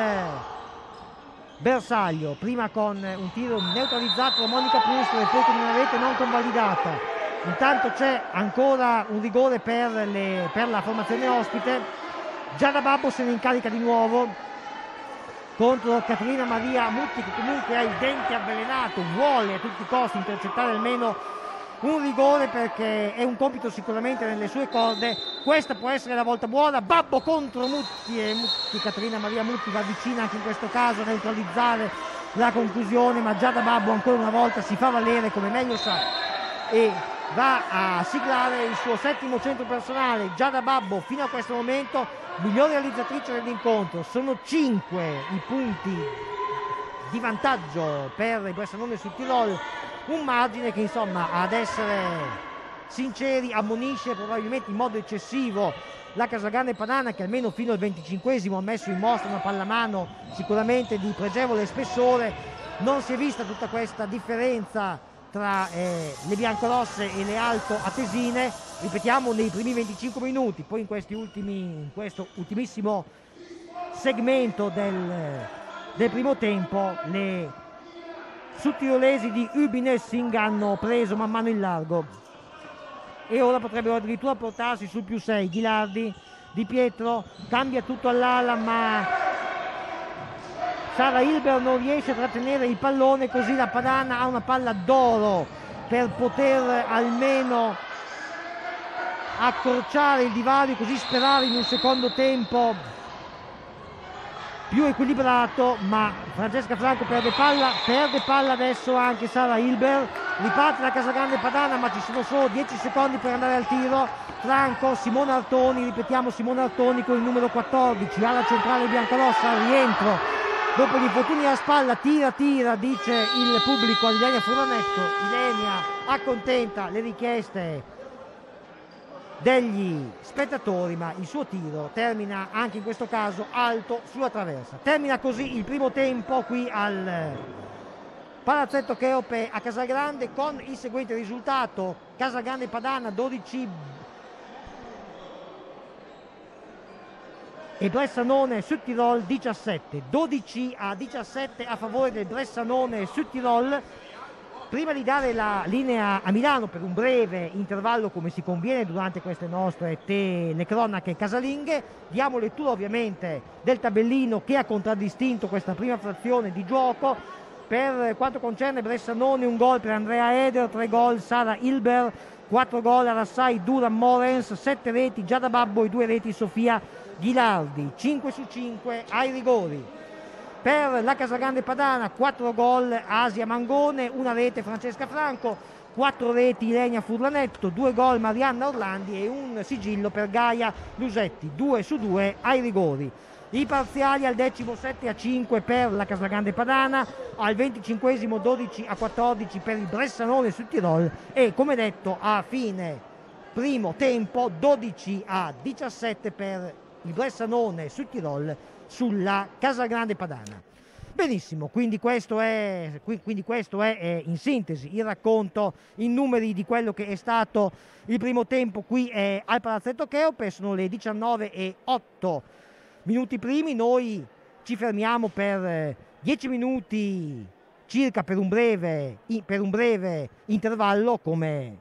bersaglio, prima con un tiro neutralizzato da Monica Plüster e poi con una rete non convalidata. Intanto c'è ancora un rigore per, le, per la formazione ospite. Giada Babbo se ne incarica di nuovo contro Caterina Maria Mutti, che comunque ha il dente avvelenato, vuole a tutti i costi intercettare almeno un rigore perché è un compito sicuramente nelle sue corde. Questa può essere la volta buona. Babbo contro Mutti e Mutti, Caterina Maria Mutti va vicina anche in questo caso a neutralizzare la conclusione, ma già da Babbo ancora una volta si fa valere come meglio sa e va a siglare il suo settimo centro personale. Già da Babbo fino a questo momento migliore realizzatrice dell'incontro. Sono cinque i punti di vantaggio per il Bressanone sul Tirol, un margine che insomma, ad essere sinceri, ammonisce probabilmente in modo eccessivo la Casagrande Padana, che almeno fino al venticinquesimo ha messo in mostra una pallamano sicuramente di pregevole spessore. Non si è vista tutta questa differenza tra eh, le biancorosse e le alto atesine, ripetiamo, nei primi venticinque minuti. Poi in questi ultimi in questo ultimissimo segmento del, del primo tempo le sudtirolesi di Ubinessing hanno preso man mano il largo e ora potrebbero addirittura portarsi sul più sei. Ghilardi, Di Pietro, cambia tutto all'ala, ma Sara Hilber non riesce a trattenere il pallone, così la Padana ha una palla d'oro per poter almeno accorciare il divario, così sperare in un secondo tempo più equilibrato. Ma Francesca Franco perde palla, perde palla adesso anche Sara Hilber. Riparte la Casagrande Padana, ma ci sono solo dieci secondi per andare al tiro. Franco, Simone Artoni, ripetiamo Simone Artoni con il numero quattordici, alla centrale biancorossa, al rientro dopo gli infortuni alla spalla, tira tira dice il pubblico ad Ilenia Furlanetto. Ilenia accontenta le richieste degli spettatori, ma il suo tiro termina anche in questo caso alto sulla traversa. Termina così il primo tempo qui al Palazzetto Cheope a Casagrande con il seguente risultato: Casagrande Padana dodici e Bressanone Südtirol diciassette, dodici a diciassette a favore del Bressanone Südtirol. Prima di dare la linea a Milano per un breve intervallo, come si conviene durante queste nostre telecronache casalinghe, diamo lettura ovviamente del tabellino che ha contraddistinto questa prima frazione di gioco. Per quanto concerne Bressanone, un gol per Andrea Eder, tre gol Sara Hilber, quattro gol Arassai Duran Morens, sette reti Giada Babbo e due reti Sofia Ghilardi, cinque su cinque ai rigori. Per la Casagrande Padana quattro gol Asia Mangone, una rete Francesca Franco, quattro reti Ilenia Furlanetto, due gol Marianna Orlandi e un sigillo per Gaia Lusetti, due su due ai rigori. I parziali al decimo sette a cinque per la Casagrande Padana, al venticinquesimo dodici a quattordici per il Bressanone Südtirol e, come detto, a fine primo tempo dodici a diciassette per il Bressanone Südtirol sulla Casagrande Padana. Benissimo, quindi questo è, quindi questo è eh, in sintesi il racconto in numeri di quello che è stato il primo tempo qui eh, al Palazzetto Cheope. Sono le diciannove e otto minuti primi, noi ci fermiamo per eh, dieci minuti circa per un breve, per un breve intervallo, come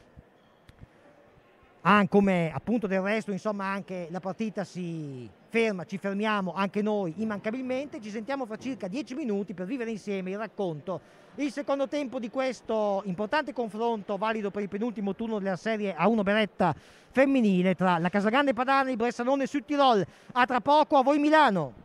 Ah, come appunto del resto, insomma, anche la partita si ferma, ci fermiamo anche noi immancabilmente. Ci sentiamo fra circa dieci minuti per vivere insieme il racconto, il secondo tempo di questo importante confronto valido per il penultimo turno della serie A uno Beretta femminile tra la Casagrande Padana e il Bressanone Südtirol. A tra poco, a voi Milano!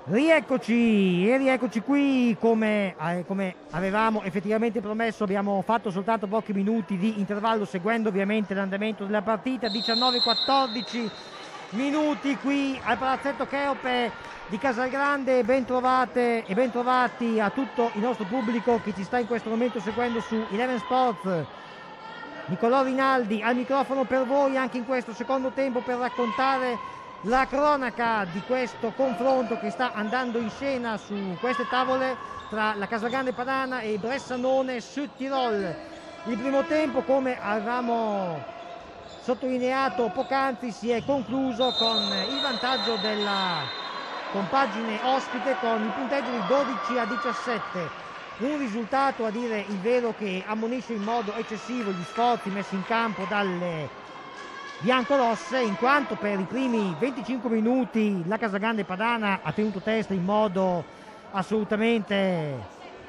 Rieccoci e rieccoci qui come, eh, come avevamo effettivamente promesso. Abbiamo fatto soltanto pochi minuti di intervallo seguendo ovviamente l'andamento della partita. diciannove quattordici minuti qui al Palazzetto Cheope di Casalgrande. Ben trovate e ben trovati a tutto il nostro pubblico che ci sta in questo momento seguendo su Eleven Sports. Nicolò Rinaldi al microfono per voi anche in questo secondo tempo per raccontare la cronaca di questo confronto che sta andando in scena su queste tavole tra la Casalgrande Padana e Bressanone Südtirol. Il primo tempo, come avevamo sottolineato poc'anzi, si è concluso con il vantaggio della compagine ospite con il punteggio di dodici a diciassette. Un risultato, a dire il vero, che ammonisce in modo eccessivo gli sforzi messi in campo dalle biancorosse, in quanto per i primi venticinque minuti la Casalgrande Padana ha tenuto testa in modo assolutamente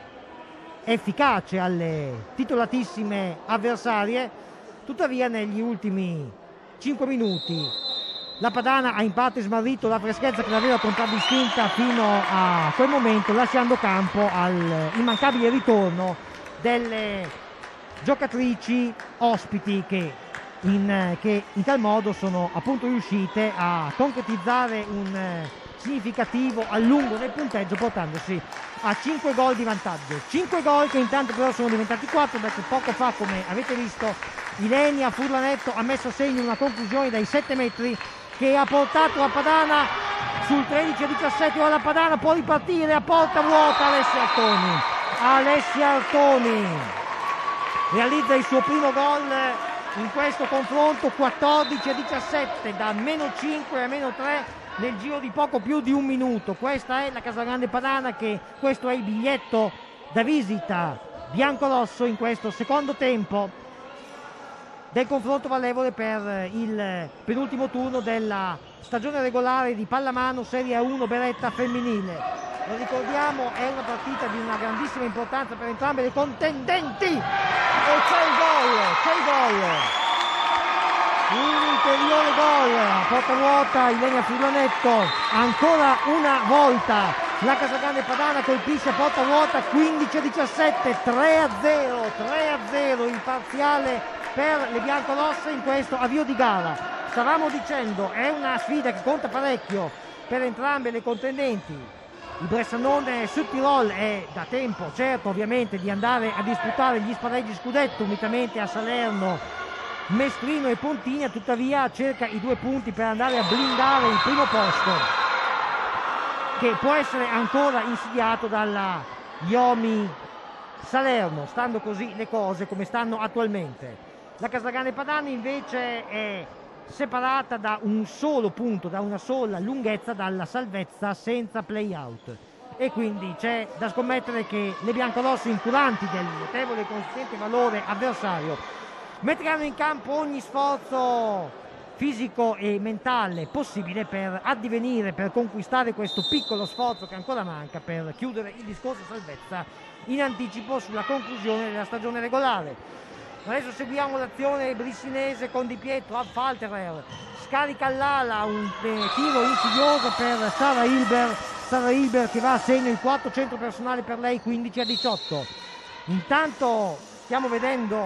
efficace alle titolatissime avversarie. Tuttavia negli ultimi cinque minuti la Padana ha in parte smarrito la freschezza che l'aveva contraddistinta fino a quel momento, lasciando campo al immancabile ritorno delle giocatrici ospiti che In, che in tal modo sono appunto riuscite a concretizzare un eh, significativo allungo nel punteggio, portandosi a cinque gol di vantaggio. cinque gol che intanto però sono diventati quattro, perché poco fa, come avete visto, Ilenia Furlanetto ha messo a segno una conclusione dai sette metri che ha portato la Padana sul tredici a diciassette. Ora la Padana può ripartire a porta vuota. Alessia Artoni Alessia Artoni realizza il suo primo gol in questo confronto, quattordici a diciassette, da meno cinque a meno tre nel giro di poco più di un minuto. Questa è la Casalgrande Padana, che questo è il biglietto da visita biancorosso in questo secondo tempo del confronto valevole per il penultimo turno della stagione regolare di pallamano Serie A uno Beretta femminile. Lo ricordiamo, è una partita di una grandissima importanza per entrambe le contendenti. E c'è il gol, c'è il gol. Un ulteriore gol a porta vuota. Ilenia Furlanetto ancora una volta. La Casalgrande Padana colpisce a porta vuota. Quindici a diciassette, tre a zero, tre a zero il parziale per le biancorosse in questo avvio di gara. Stavamo dicendo, è una sfida che conta parecchio per entrambe le contendenti. Il Bressanone Südtirol è da tempo certo ovviamente di andare a disputare gli spareggi scudetto unitamente a Salerno, Mestrino e Pontigna, tuttavia cerca i due punti per andare a blindare il primo posto, che può essere ancora insidiato dalla Iomi Salerno, stando così le cose come stanno attualmente. La Casalgrande Padana invece è separata da un solo punto, da una sola lunghezza dalla salvezza senza play out, e quindi c'è da scommettere che le biancorosse, incuranti del notevole e consistente valore avversario, metteranno in campo ogni sforzo fisico e mentale possibile per addivenire, per conquistare questo piccolo sforzo che ancora manca per chiudere il discorso salvezza in anticipo sulla conclusione della stagione regolare. Adesso seguiamo l'azione brissinese con Di Pietro a Falterer, scarica all'ala, un eh, tiro insidioso per Sara Hilber, Sara Hilber che va a segno il quarto centro personale per lei, quindici a diciotto. Intanto stiamo vedendo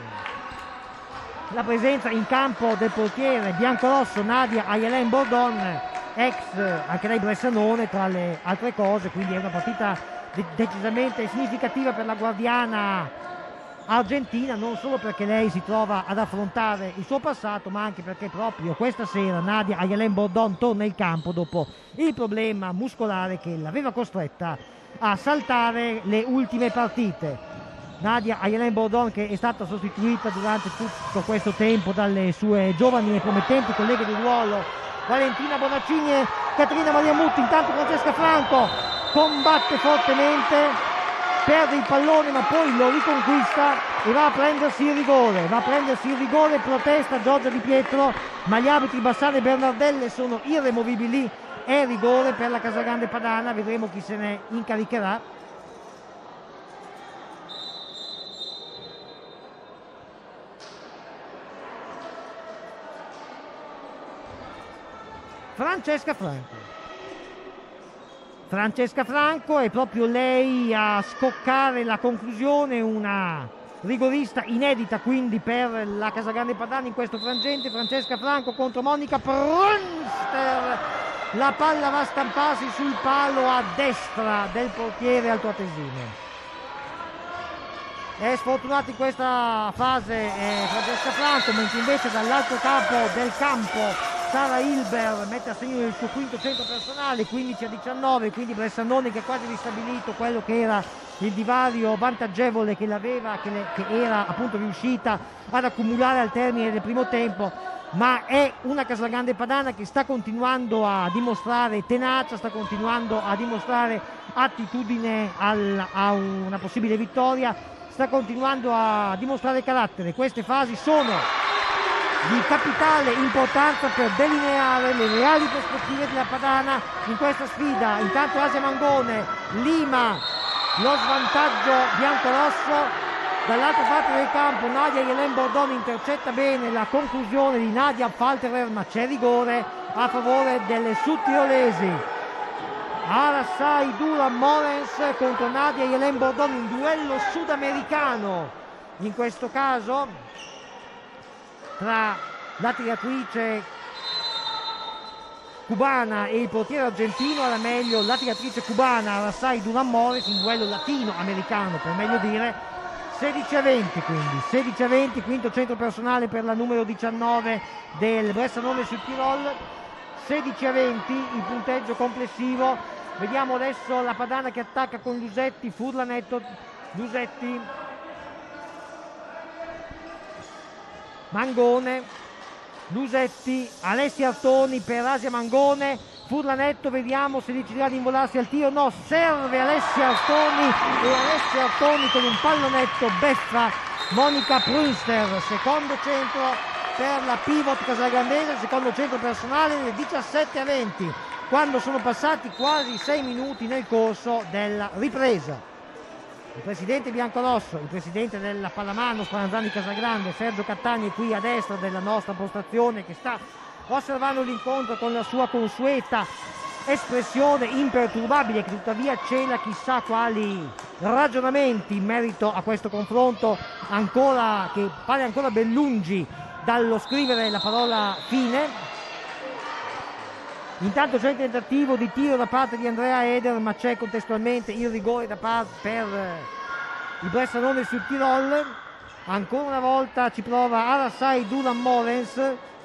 la presenza in campo del portiere biancorosso Nadia Ayelen Bordon, ex anche lei Bressanone tra le altre cose, quindi è una partita de- decisamente significativa per la guardiana argentina, non solo perché lei si trova ad affrontare il suo passato, ma anche perché proprio questa sera Nadia Ayelen Bordon torna in campo dopo il problema muscolare che l'aveva costretta a saltare le ultime partite. Nadia Ayelen Bordon, che è stata sostituita durante tutto questo tempo dalle sue giovani e promettenti colleghe di ruolo Valentina Bonaccini e Caterina Maria Mutti. Intanto Francesca Franco combatte fortemente, perde il pallone ma poi lo riconquista e va a prendersi il rigore, va a prendersi il rigore, protesta Giorgia Di Pietro, ma gli arbitri Bassano e Bernardelle sono irremovibili, è rigore per la Casalgrande Padana, vedremo chi se ne incaricherà. Francesca Franco. Francesca Franco, è proprio lei a scoccare la conclusione, una rigorista inedita quindi per la Casagrande Padana in questo frangente. Francesca Franco contro Monica Prünster, la palla va a stamparsi sul palo a destra del portiere altoatesino. È sfortunato in questa fase eh, Francesca Franco, mentre invece dall'altro capo del campo Sara Hilber mette a segno il suo quinto centro personale, quindici a diciannove, quindi Bressanone che ha quasi ristabilito quello che era il divario vantaggevole che, l'aveva, che, le, che era appunto riuscita ad accumulare al termine del primo tempo. Ma è una Casagrande Padana che sta continuando a dimostrare tenacia, sta continuando a dimostrare attitudine al, a una possibile vittoria, sta continuando a dimostrare carattere. Queste fasi sono di capitale importanza per delineare le reali prospettive della Padana in questa sfida. Intanto Asia Mangone lima lo svantaggio biancorosso. Dall'altra parte del campo Nadia Yelen Bordone intercetta bene la conclusione di Nadia Falterer, ma c'è rigore a favore delle sudtirolesi. Arasai Duran Morens contro Nadia Yelen Bordone, un duello sudamericano in questo caso tra la tiratrice cubana e il portiere argentino. Alla meglio la tiratrice cubana Arasai Duran Morens, in duello latino-americano per meglio dire. Sedici a venti quindi, sedici a venti, quinto centro personale per la numero diciannove del Bressanone sul Tirol. Sedici a venti il punteggio complessivo. Vediamo adesso la Padana che attacca con Lusetti, Furlanetto, Lusetti, Mangone, Lusetti, Alessia Artoni per Asia Mangone, Furlanetto, vediamo se deciderà di involarsi al tiro, no, serve Alessia Artoni e Alessia Artoni con un pallonetto beffa Monica Prünster. Secondo centro per la pivot casagrandese, secondo centro personale del diciassette a venti, quando sono passati quasi sei minuti nel corso della ripresa. Il presidente biancorosso, il presidente della Pallamano Spallanzani Casagrande, Sergio Cattani, è qui a destra della nostra postazione, che sta osservando l'incontro con la sua consueta espressione imperturbabile, che tuttavia cela chissà quali ragionamenti in merito a questo confronto, ancora che pare ancora ben lungi dallo scrivere la parola fine. Intanto c'è il tentativo di tiro da parte di Andrea Eder, ma c'è contestualmente il rigore da parte per il Bressanone sul Tirol. Ancora una volta ci prova Arasai Duran Morens,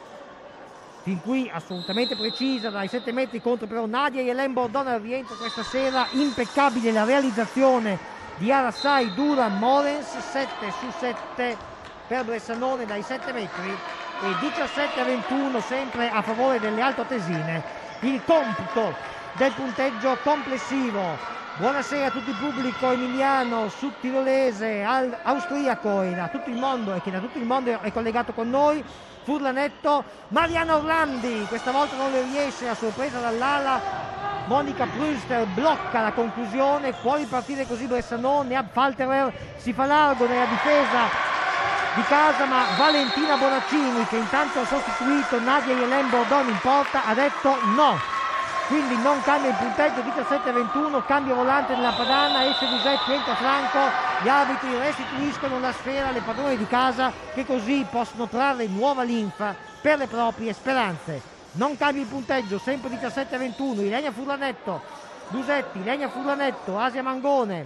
fin qui assolutamente precisa dai sette metri contro però Nadia Yelen Bordone al rientro questa sera. Impeccabile la realizzazione di Arasai Duran Morens, sette su sette per Bressanone dai sette metri e diciassette a ventuno sempre a favore delle altoatesine. Il computo del punteggio complessivo. Buonasera a tutto il pubblico emiliano, sudtirolese, al, austriaco e da tutto il mondo, e che da tutto il mondo è collegato con noi. Furlanetto, Mariana Orlandi, questa volta non le riesce, a sorpresa dall'ala. Monica Prünster blocca la conclusione, può ripartire così Bressanone. Falterer si fa largo nella difesa di casa, ma Valentina Bonaccini, che intanto ha sostituito Nadia Yelen Bordone in porta, ha detto no, quindi non cambia il punteggio. Diciassette a ventuno, cambio volante della Padana, esce Lusetti, entra Franco, gli arbitri restituiscono la sfera alle padrone di casa, che così possono trarre nuova linfa per le proprie speranze. Non cambia il punteggio, sempre diciassette a ventuno, Ilenia Furlanetto, Lusetti, Ilenia Furlanetto, Asia Mangone,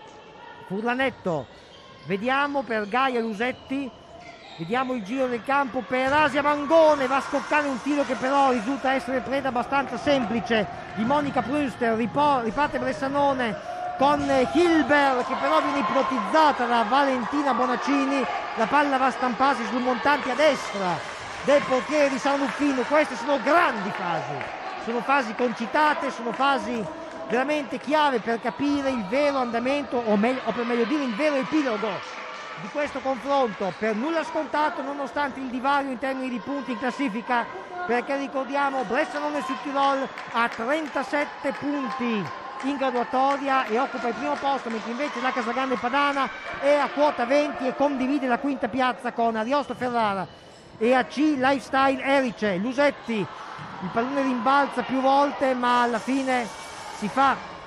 Furlanetto, vediamo per Gaia Lusetti, vediamo il giro del campo per Asia Mangone, va a scoccare un tiro che però risulta essere preda abbastanza semplice di Monica Prünster. Riparte Bressanone con Hilber, che però viene ipnotizzata da Valentina Bonaccini, la palla va a stamparsi sul montante a destra del portiere di San Luffino. Queste sono grandi fasi, sono fasi concitate, sono fasi veramente chiave per capire il vero andamento, o, meglio, o per meglio dire il vero epilogo di questo confronto, per nulla scontato nonostante il divario in termini di punti in classifica, perché ricordiamo Bressanone sul Tirol ha trentasette punti in graduatoria e occupa il primo posto, mentre invece la Casagrande Padana è a quota venti e condivide la quinta piazza con Ariosto Ferrara e A C Lifestyle Erice. Lusetti, il pallone rimbalza più volte, ma alla fine si fa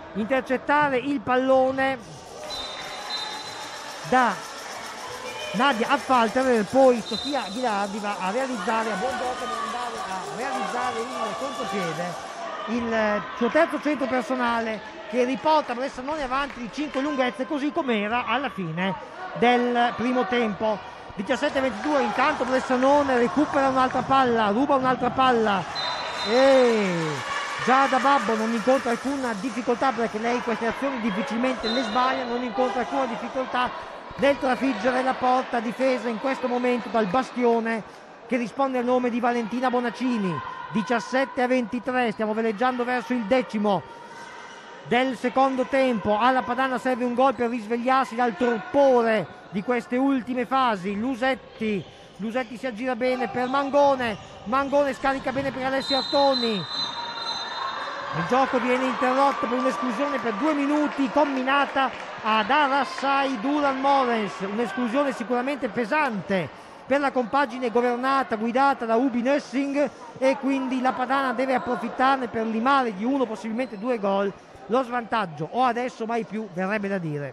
intercettare il pallone da Nadia Affalter, poi Sofia Ghilardi va a realizzare a buon gioco per andare a realizzare il contropiede, il suo terzo centro personale che riporta Bressanone avanti di cinque lunghezze, così com'era alla fine del primo tempo. diciassette ventidue, intanto Bressanone recupera un'altra palla, ruba un'altra palla e Giada Babbo non incontra alcuna difficoltà, perché lei queste azioni difficilmente le sbaglia, non incontra alcuna difficoltà nel trafiggere la porta difesa in questo momento dal Bastione, che risponde al nome di Valentina Bonaccini. diciassette a ventitré, stiamo veleggiando verso il decimo del secondo tempo. Alla Padana serve un gol per risvegliarsi dal torpore di queste ultime fasi. Lusetti, Lusetti si aggira bene per Mangone, Mangone scarica bene per Alessia Artoni. Il gioco viene interrotto per un'esclusione per due minuti comminata ad Arassai Duran Morens, un'esclusione sicuramente pesante per la compagine governata, guidata da Ubi Nussing, e quindi la Padana deve approfittarne per limare di uno, possibilmente due gol, lo svantaggio, o adesso o mai più, verrebbe da dire.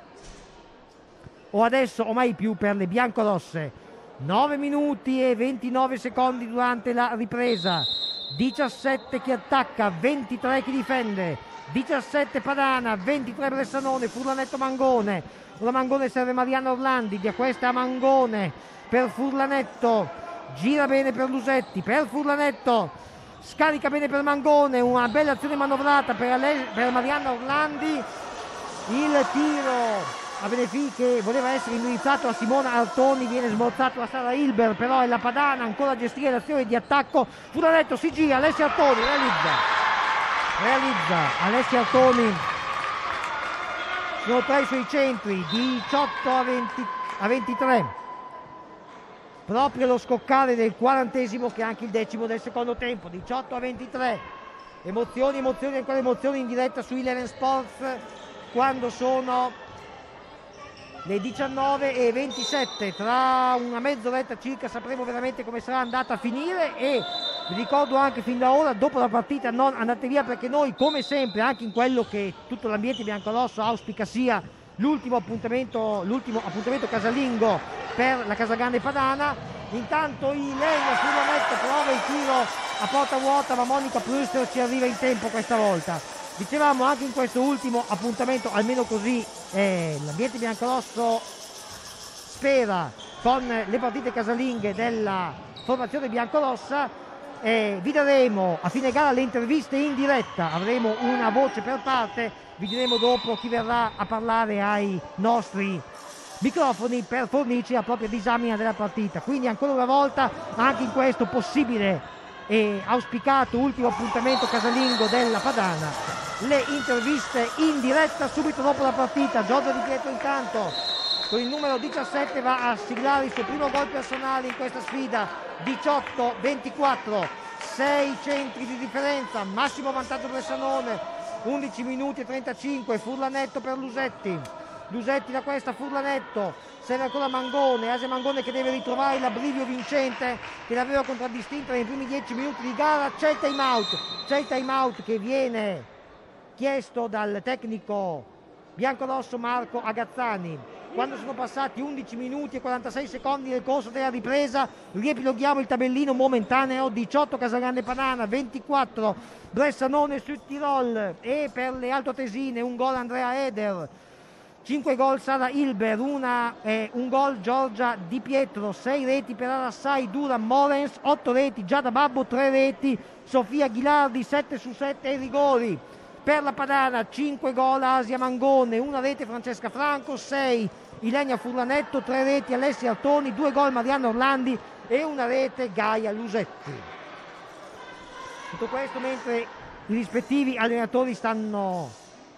O adesso o mai più per le biancorosse. nove minuti e ventinove secondi durante la ripresa. diciassette chi attacca, ventitré chi difende. diciassette Padana, ventitré Bressanone, Furlanetto Mangone. La Mangone serve Mariana Orlandi, dia questa a Mangone per Furlanetto, gira bene per Lusetti, per Furlanetto, scarica bene per Mangone, una bella azione manovrata per, Ale- per Mariana Orlandi. Il tiro a beneficio che voleva essere indirizzato a Simona Artoni viene smorzato da Sara Hilber, però è la Padana ancora a gestire l'azione di attacco. Furlanetto si gira, Alessia Artoni realizza realizza Alessia Artoni, sono tra i suoi centri. Diciotto a ventitré, proprio lo scoccare del quarantesimo, che è anche il decimo del secondo tempo. Diciotto a ventitré, emozioni, emozioni, ancora emozioni in diretta su Eleven Sports quando sono le diciannove e ventisette. Tra una mezz'oretta circa sapremo veramente come sarà andata a finire, e vi ricordo anche fin da ora, dopo la partita non andate via, perché noi come sempre, anche in quello che tutto l'ambiente biancorosso auspica sia l'ultimo appuntamento, l'ultimo appuntamento casalingo per la Casagrande Padana, intanto Ilenia Furlanetto prova il tiro a porta vuota, ma Monica Prüster ci arriva in tempo questa volta. Dicevamo anche in questo ultimo appuntamento, almeno così eh, l'ambiente biancorosso spera, con le partite casalinghe della formazione biancorossa. Eh, vi daremo a fine gara le interviste in diretta, avremo una voce per parte, vi diremo dopo chi verrà a parlare ai nostri microfoni per fornirci la propria disamina della partita. Quindi ancora una volta, anche in questo possibile e auspicato ultimo appuntamento casalingo della Padana, le interviste in diretta subito dopo la partita. Giorgio Di Pietro intanto con il numero diciassette va a siglare il suo primo gol personale in questa sfida. Diciotto ventiquattro, sei centri di differenza, massimo vantaggio Bressanone. Undici minuti e trentacinque, Furlanetto per Lusetti, Lusetti da questa Furlanetto, serve ancora Mangone, Asia Mangone che deve ritrovare l'abbrivio vincente che l'aveva contraddistinta nei primi dieci minuti di gara. C'è il time out, c'è il time out che viene chiesto dal tecnico biancorosso Marco Agazzani. Quando sono passati undici minuti e quarantasei secondi nel corso della ripresa, riepiloghiamo il tabellino momentaneo. Diciotto Casagrande Padana, ventiquattro Bressanone su Tirol, e per le altoatesine un gol Andrea Eder, cinque gol Sara Hilber, una, eh, un gol Giorgia Di Pietro, sei reti per Arassai Duran Morens, otto reti Giada Babbo, tre reti Sofia Ghilardi, sette su sette ai rigori. Per la Padana cinque gol Asia Mangone, una rete Francesca Franco, sei Ilenia Furlanetto, tre reti Alessia Artoni, due gol Mariano Orlandi e una rete Gaia Lusetti. Tutto questo mentre i rispettivi allenatori stanno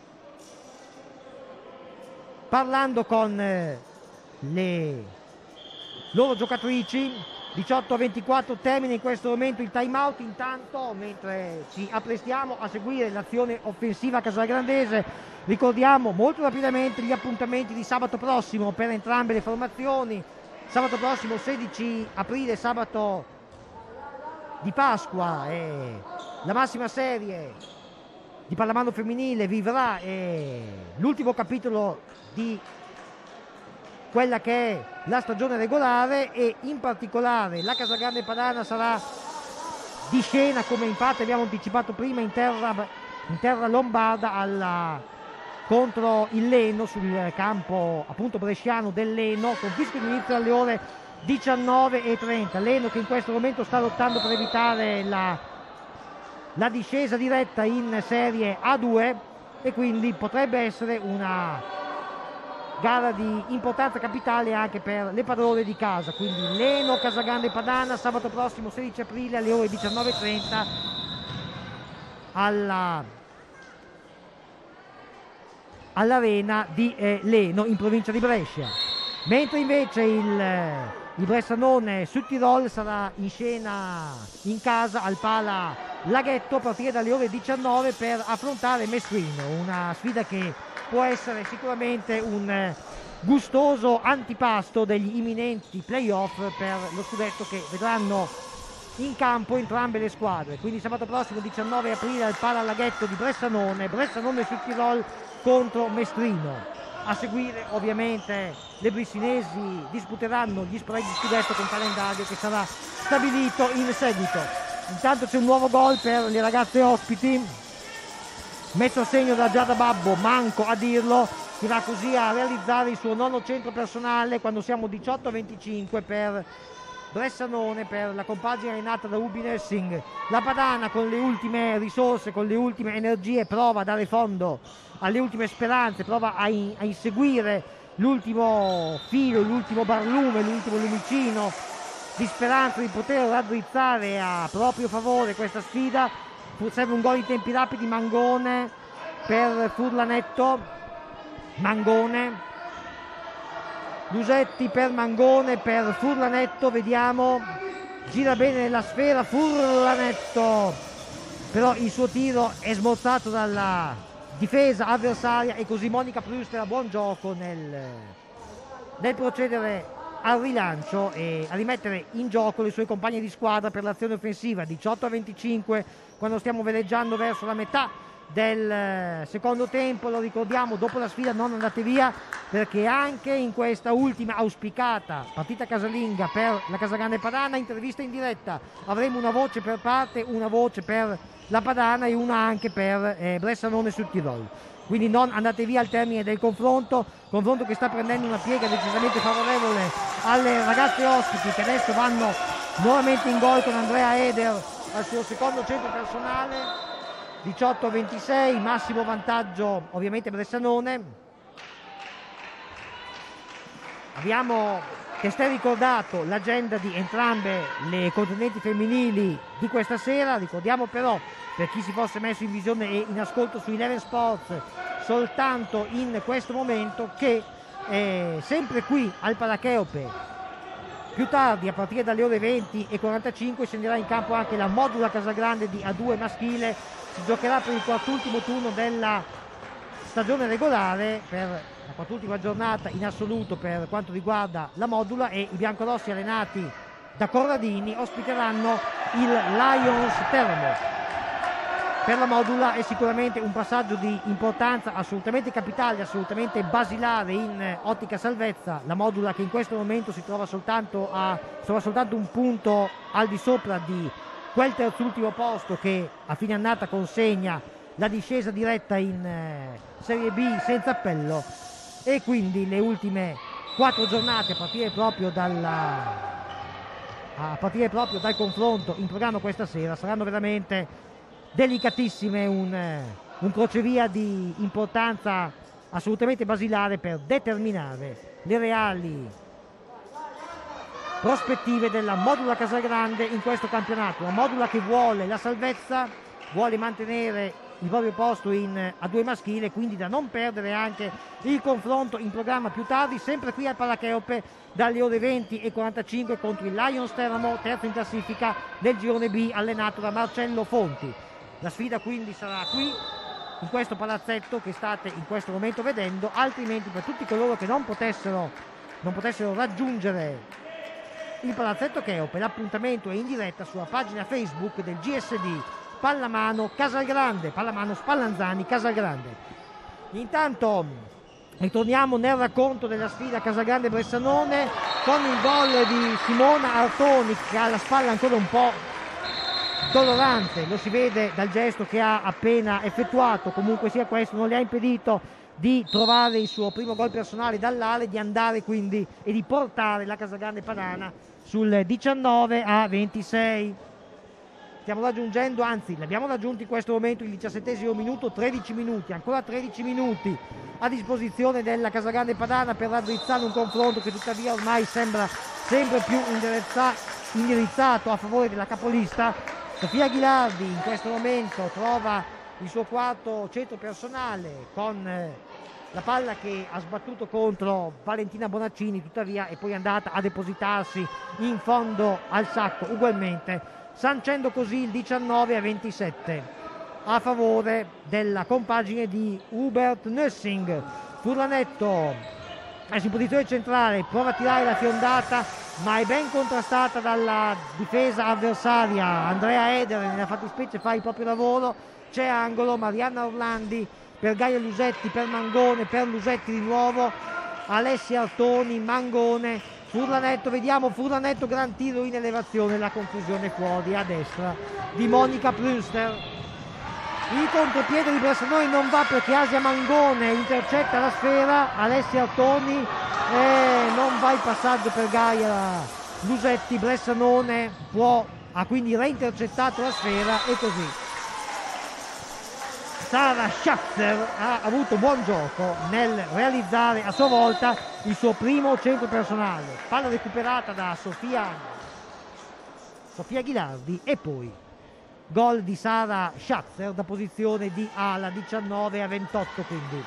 parlando con le loro giocatrici. Diciotto a ventiquattro, termina in questo momento il time out. Intanto, mentre ci apprestiamo a seguire l'azione offensiva casagrandese, ricordiamo molto rapidamente gli appuntamenti di sabato prossimo per entrambe le formazioni. Sabato prossimo sedici aprile, sabato di Pasqua, e la massima serie di pallamano femminile vivrà eh, l'ultimo capitolo di quella che è la stagione regolare, e in particolare la Casagrande Padana sarà di scena, come in parte abbiamo anticipato prima, in terra, in terra lombarda alla, contro il Leno, sul campo appunto bresciano del Leno, con fischio di inizio alle ore diciannove e trenta. Leno che in questo momento sta lottando per evitare la, la discesa diretta in Serie A due, e quindi potrebbe essere una gara di importanza capitale anche per le padrone di casa. Quindi Leno Casagrande Padana sabato prossimo sedici aprile alle ore diciannove e trenta alla all'arena di eh, Leno in provincia di Brescia, mentre invece il, eh, il Bressanone Südtirol sarà in scena in casa al Pala Laghetto a partire dalle ore diciannove per affrontare Mestrino, una sfida che può essere sicuramente un eh, gustoso antipasto degli imminenti playoff per lo scudetto che vedranno in campo entrambe le squadre. Quindi sabato prossimo diciannove aprile al Pala Laghetto di Bressanone, Bressanone Südtirol contro Mestrino. A seguire ovviamente le brissinesi disputeranno gli spread di scudetto con calendario che sarà stabilito in seguito. Intanto c'è un nuovo gol per le ragazze ospiti, messo a segno da Giada Babbo, manco a dirlo, che va così a realizzare il suo nono centro personale quando siamo diciotto a venticinque per Bressanone, per la compagine allenata da Ubi Nessing. La Padana con le ultime risorse, con le ultime energie prova a dare fondo alle ultime speranze, prova a, in, a inseguire l'ultimo filo, l'ultimo barlume, l'ultimo lumicino di speranza di poter raddrizzare a proprio favore questa sfida. Serve un gol in tempi rapidi, Mangone per Furlanetto, Mangone, Lusetti per Mangone, per Furlanetto, vediamo, gira bene nella sfera Furlanetto, però il suo tiro è smorzato dalla difesa avversaria, e così Monica Prüster a buon gioco nel, nel procedere al rilancio e a rimettere in gioco le sue compagne di squadra per l'azione offensiva. Diciotto a venticinque quando stiamo veleggiando verso la metà del secondo tempo, lo ricordiamo, dopo la sfida non andate via, perché anche in questa ultima auspicata partita casalinga per la Casagrande Padana, intervista in diretta, avremo una voce per parte, una voce per la Padana e una anche per eh, Bressanone Südtirol. Quindi non andate via al termine del confronto, confronto che sta prendendo una piega decisamente favorevole alle ragazze ospiti, che adesso vanno nuovamente in gol con Andrea Eder al suo secondo centro personale. Diciotto a ventisei, massimo vantaggio ovviamente Bressanone. Abbiamo testé ricordato l'agenda di entrambe le contenenti femminili di questa sera. Ricordiamo però, per chi si fosse messo in visione e in ascolto su Eleven Sports soltanto in questo momento, che eh, sempre qui al Paracheope più tardi, a partire dalle ore venti e quarantacinque, scenderà in campo anche la Modula Casagrande di A due maschile. Si giocherà per il quartultimo turno della stagione regolare, per la quartultima giornata in assoluto per quanto riguarda la Modula, e i biancorossi allenati da Corradini ospiteranno il Lions Teramo. Per la Modula è sicuramente un passaggio di importanza assolutamente capitale, assolutamente basilare in ottica salvezza. La Modula che in questo momento si trova soltanto a trova soltanto un punto al di sopra di quel terzultimo posto che a fine annata consegna la discesa diretta in eh, Serie B senza appello, e quindi le ultime quattro giornate a partire proprio dalla a partire proprio dal confronto in programma questa sera saranno veramente delicatissime, un, un crocevia di importanza assolutamente basilare per determinare le reali prospettive della Modula Casagrande in questo campionato. Una Modula che vuole la salvezza, vuole mantenere il proprio posto in A due maschile, quindi da non perdere anche il confronto in programma più tardi, sempre qui al Paracheope dalle ore venti e quarantacinque contro il Lions Teramo, terzo in classifica del girone B, allenato da Marcello Fonti. La sfida quindi sarà qui, in questo palazzetto che state in questo momento vedendo, altrimenti per tutti coloro che non potessero, non potessero raggiungere il palazzetto Cheope, l'appuntamento è in diretta sulla pagina Facebook del G S D Spallamano Casalgrande, Pallamano Spallanzani Casalgrande. Intanto ritorniamo nel racconto della sfida Casagrande-Bressanone con il gol di Simona Artoni, che ha la spalla ancora un po' dolorante, lo si vede dal gesto che ha appena effettuato. Comunque sia, questo non le ha impedito di trovare il suo primo gol personale dall'area, di andare quindi e di portare la Casagrande Padana sul diciannove a ventisei. Stiamo raggiungendo, anzi l'abbiamo raggiunto in questo momento il diciassettesimo minuto, tredici minuti, ancora tredici minuti a disposizione della Casagrande Padana per raddrizzare un confronto che tuttavia ormai sembra sempre più indirizza, indirizzato a favore della capolista. Sofia Ghilardi in questo momento trova il suo quarto centro personale con eh, la palla che ha sbattuto contro Valentina Bonaccini, tuttavia è poi andata a depositarsi in fondo al sacco ugualmente, sancendo così il diciannove a ventisette a favore della compagine di Hubert Nössing. Furlanetto è in posizione centrale, prova a tirare la fiondata, ma è ben contrastata dalla difesa avversaria. Andrea Eder nella fattispecie fa il proprio lavoro, c'è angolo, Marianna Orlandi per Gaia Lusetti, per Mangone, per Lusetti di nuovo, Alessia Artoni, Mangone, Furlanetto, vediamo Furlanetto, gran tiro in elevazione, la conclusione fuori a destra di Monica Prünster. Il contropiede di Bressanone non va perché Asia Mangone intercetta la sfera, Alessia Artoni e non va il passaggio per Gaia Lusetti. Bressanone può, ha quindi reintercettato la sfera e così Sara Schatzer ha avuto buon gioco nel realizzare a sua volta il suo primo centro personale. Palla recuperata da Sofia, Sofia Ghilardi e poi gol di Sara Schatzer da posizione di ala, diciannove a ventotto quindi.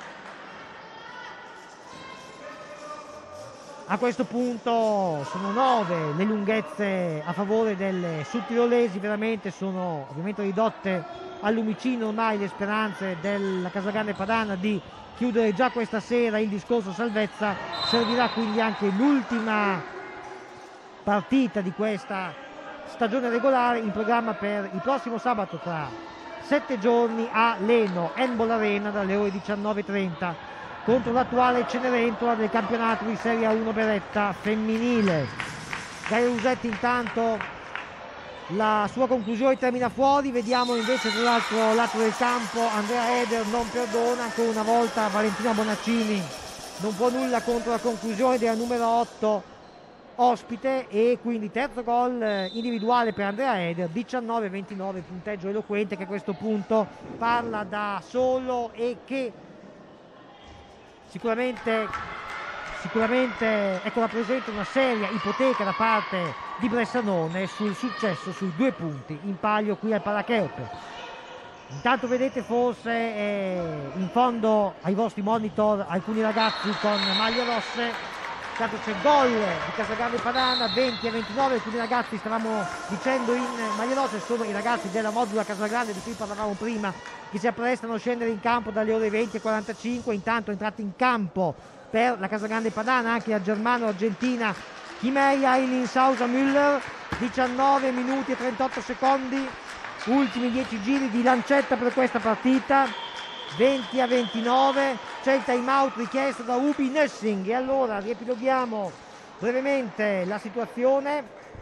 A questo punto sono nove le lunghezze a favore delle sudtirolesi, veramente sono ovviamente ridotte al lumicino ormai le speranze della Casagrande Padana di chiudere già questa sera il discorso salvezza. Servirà quindi anche l'ultima partita di questa stagione regolare in programma per il prossimo sabato tra sette giorni a Leno, Handball Arena, dalle ore diciannove e trenta contro l'attuale Cenerentola del campionato di Serie A uno Beretta femminile. Gaia Lusetti intanto la sua conclusione termina fuori, vediamo invece dall'altro lato del campo Andrea Eder non perdona, ancora una volta Valentina Bonaccini non può nulla contro la conclusione della numero otto ospite e quindi terzo gol individuale per Andrea Eder, diciannove a ventinove, punteggio eloquente che a questo punto parla da solo e che sicuramente sicuramente ecco, rappresenta una seria ipoteca da parte di Bressanone sul successo sui due punti in palio qui al Paracheope. Intanto vedete forse eh, in fondo ai vostri monitor alcuni ragazzi con maglie rosse. Intanto c'è gol di Casagrande Padana, venti a ventinove, alcuni ragazzi, stavamo dicendo in maglie rosse, sono i ragazzi della Modula Casagrande di cui parlavamo prima, che si apprestano a scendere in campo dalle ore venti e quarantacinque. Intanto è entrata in campo per la Casagrande Padana anche la germano-argentina Chimeia Eileen Sousa Müller, diciannove minuti e trentotto secondi, ultimi dieci giri di lancetta per questa partita, venti a ventinove, c'è il time out richiesto da Ubi Nössing. E allora riepiloghiamo brevemente la situazione: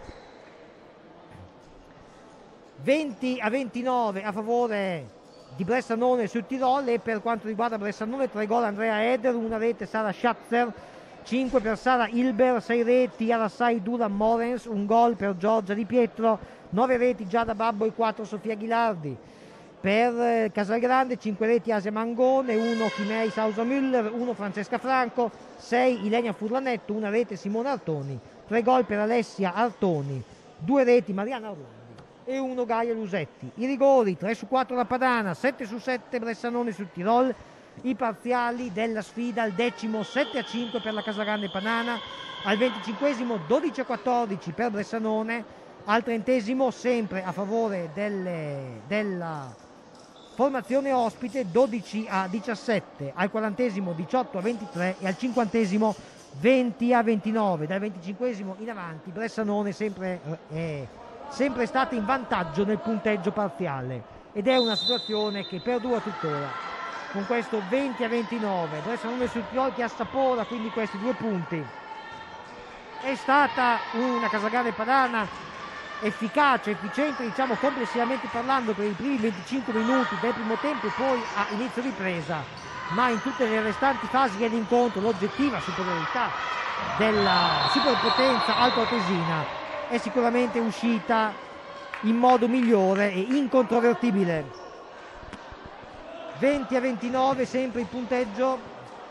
venti a ventinove a favore di Bressanone sul Tirol, e per quanto riguarda Bressanone tre gol Andrea Eder, una rete Sara Schatzer, cinque per Sara Hilber, sei reti Arassai Duran Morens, un gol per Giorgia Di Pietro, nove reti Giada Babbo e quattro Sofia Ghilardi. Per Casalgrande cinque reti Asia Mangone, uno Chimei Sousa Müller, uno Francesca Franco, sei Ilenia Furlanetto, una rete Simona Artoni, tre gol per Alessia Artoni, due reti Mariana Orlandi e uno Gaia Lusetti. I rigori tre su quattro la Padana, sette su sette Bressanone sul Tirol. I parziali della sfida: al decimo sette a cinque per la Casagrande Padana, al venticinquesimo dodici a quattordici per Bressanone, al trentesimo sempre a favore delle, della formazione ospite dodici a diciassette, al quarantesimo diciotto a ventitré e al cinquantesimo venti a ventinove. Dal venticinquesimo in avanti Bressanone sempre eh, sempre stata in vantaggio nel punteggio parziale, ed è una situazione che perdura tuttora con questo venti a ventinove. Bressanone sul Tirol che assapora quindi questi due punti. È stata una Casagare Padana efficace, efficiente, diciamo complessivamente parlando, per i primi venticinque minuti del primo tempo e poi a inizio ripresa, ma in tutte le restanti fasi dell'incontro l'oggettiva superiorità della superpotenza altoatesina è sicuramente uscita in modo migliore e incontrovertibile. venti a ventinove sempre il punteggio.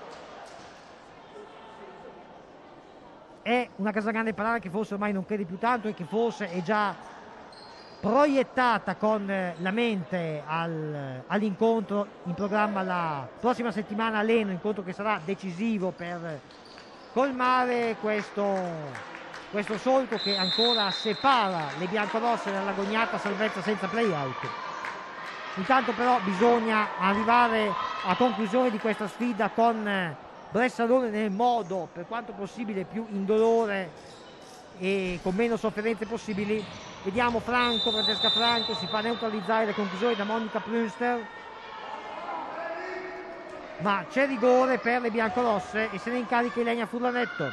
È una Casagande Padana che forse ormai non crede più tanto e che forse è già proiettata con la mente al, all'incontro in programma la prossima settimana a Leno, incontro che sarà decisivo per colmare questo, questo solco che ancora separa le biancorosse dall'agognata salvezza senza play-out. Intanto però bisogna arrivare a conclusione di questa sfida con Bressanone nel modo per quanto possibile più indolore e con meno sofferenze possibili. Vediamo Franco, Francesca Franco si fa neutralizzare le conclusioni da Monica Plünster, ma c'è rigore per le biancorosse e se ne incarica Ilenia Furlanetto.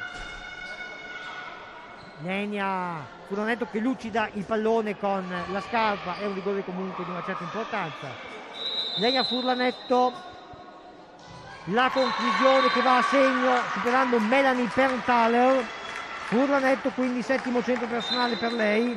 Ilenia Furlanetto che lucida il pallone con la scarpa, è un rigore comunque di una certa importanza. Ilenia Furlanetto, la conclusione che va a segno superando Melanie Pernthaler. Furlanetto quindi settimo centro personale per lei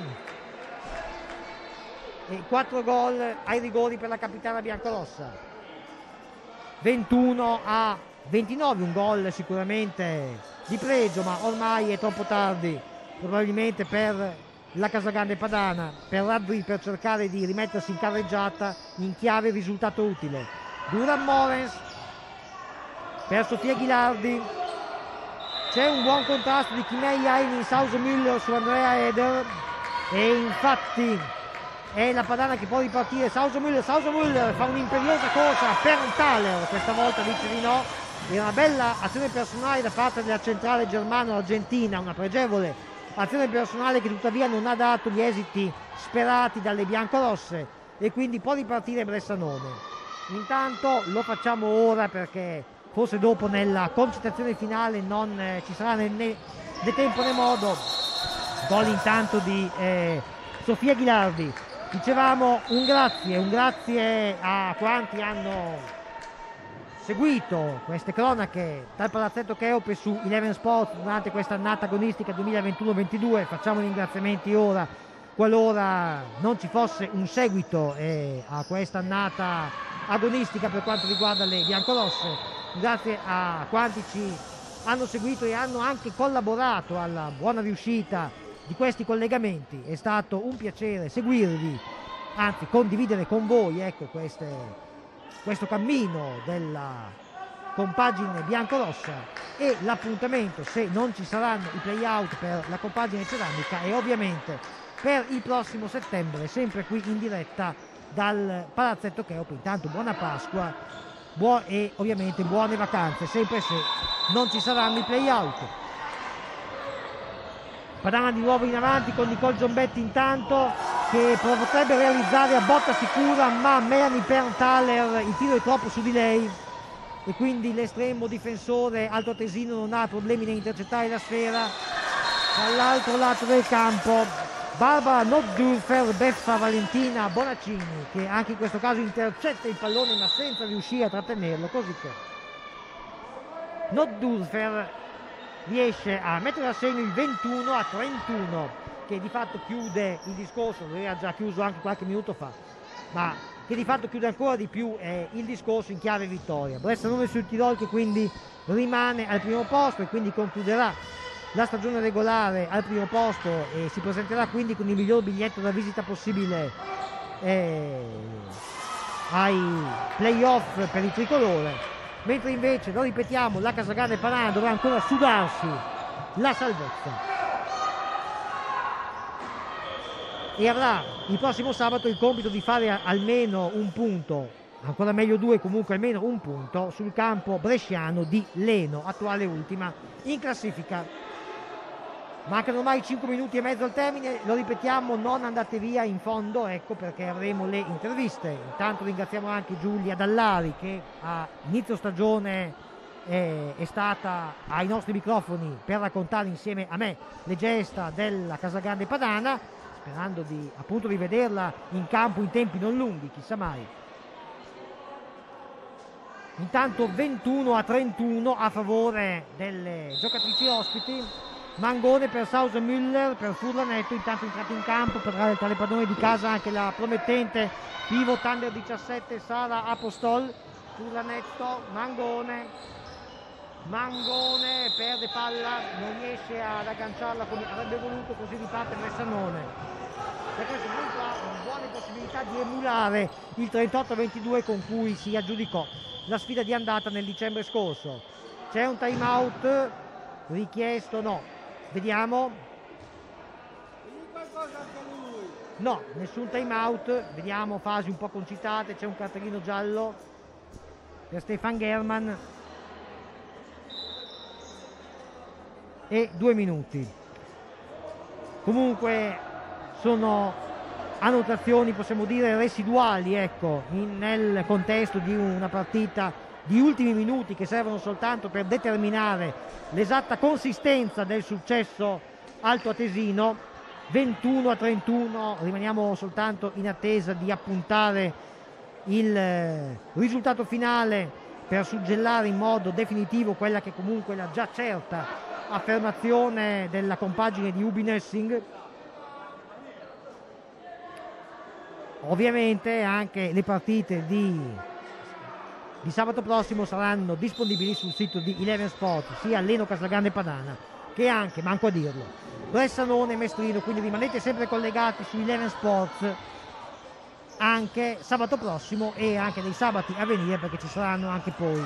e quattro gol ai rigori per la capitana biancorossa. ventuno a ventinove, un gol sicuramente di pregio, ma ormai è troppo tardi probabilmente per la Casagande Padana, per Radri, per cercare di rimettersi in carreggiata in chiave risultato utile. Duran Morens per Sofia Ghilardi, c'è un buon contrasto di Kimei Aini Sauso Müller su Andrea Eder e infatti è la Padana che può ripartire. Sauso Müller, Sauso Müller fa un'imperiosa corsa per Thaler, questa volta dice di no. Era una bella azione personale da parte della centrale germano-argentina, una pregevole azione personale che tuttavia non ha dato gli esiti sperati dalle biancorosse e quindi può ripartire Bressanone. Intanto lo facciamo ora perché forse dopo nella concentrazione finale non eh, ci sarà né, né, né tempo né modo. Gol intanto di eh, Sofia Ghilardi. Dicevamo un grazie, un grazie a quanti hanno seguito queste cronache dal Palazzetto Cheope su Eleven Sports durante questa annata agonistica duemilaventuno ventidue. Facciamo gli ringraziamenti ora qualora non ci fosse un seguito eh, a questa annata agonistica per quanto riguarda le biancorosse. Grazie a quanti ci hanno seguito e hanno anche collaborato alla buona riuscita di questi collegamenti. È stato un piacere seguirvi, anzi condividere con voi ecco, queste, questo cammino della compagine biancorossa e l'appuntamento, se non ci saranno i play-out per la compagine ceramica, è ovviamente per il prossimo settembre, sempre qui in diretta dal Palazzetto Cheope. Intanto buona Pasqua buon, e ovviamente buone vacanze, sempre se non ci saranno i play-out. Padana di nuovo in avanti con Nicole Giombetti intanto che potrebbe realizzare a botta sicura, ma Melanie Pernthaler il tiro è troppo su di lei e quindi l'estremo difensore altoatesino non ha problemi nell'intercettare la sfera. Dall'altro lato del campo Barbara Notdurfer, Beffa Valentina Bonaccini che anche in questo caso intercetta il pallone ma senza riuscire a trattenerlo, così che Notdurfer riesce a mettere a segno il ventuno a trentuno, che di fatto chiude il discorso, lo era già chiuso anche qualche minuto fa, ma che di fatto chiude ancora di più eh, il discorso in chiave vittoria. Bressanone sul Tirol che quindi rimane al primo posto e quindi concluderà la stagione regolare al primo posto e si presenterà quindi con il miglior biglietto da visita possibile eh, ai playoff per il tricolore. Mentre invece, lo ripetiamo, la Casagande Padana dovrà ancora sudarsi la salvezza e avrà il prossimo sabato il compito di fare almeno un punto, ancora meglio due, comunque almeno un punto sul campo bresciano di Leno, attuale ultima in classifica. Mancano ormai cinque minuti e mezzo al termine, lo ripetiamo, non andate via in fondo, ecco perché avremo le interviste. Intanto ringraziamo anche Giulia Dallari che a inizio stagione è, è stata ai nostri microfoni per raccontare insieme a me le gesta della Casagrande Padana, sperando di appunto rivederla in campo in tempi non lunghi, chissà mai. Intanto ventuno a trentuno a favore delle giocatrici ospiti. Mangone per Sauser-Müller, per Furlanetto, intanto entrata in campo per tra le padrone di casa anche la promettente pivot under diciassette Sara Apostol. Furlanetto, Mangone, Mangone perde palla, non riesce ad agganciarla come avrebbe voluto, così riparte Bressanone. Da questo punto ha una buona possibilità di emulare il trentotto a ventidue con cui si aggiudicò la sfida di andata nel dicembre scorso. C'è un time out richiesto? No. Vediamo. No, nessun time out. Vediamo fasi un po' concitate. C'è un cartellino giallo per Stefan German e due minuti. Comunque sono annotazioni, possiamo dire, residuali, ecco, in, nel contesto di una partita di ultimi minuti che servono soltanto per determinare l'esatta consistenza del successo altoatesino. Ventuno a trentuno, rimaniamo soltanto in attesa di appuntare il risultato finale per suggellare in modo definitivo quella che comunque è la già certa affermazione della compagine di Ubi Nessing. Ovviamente anche le partite di, di sabato prossimo saranno disponibili sul sito di Eleven Sport, sia Leno Casagrande Padana che anche, manco a dirlo, Bressanone Mestrino, quindi rimanete sempre collegati su Eleven Sports anche sabato prossimo e anche nei sabati a venire, perché ci saranno anche poi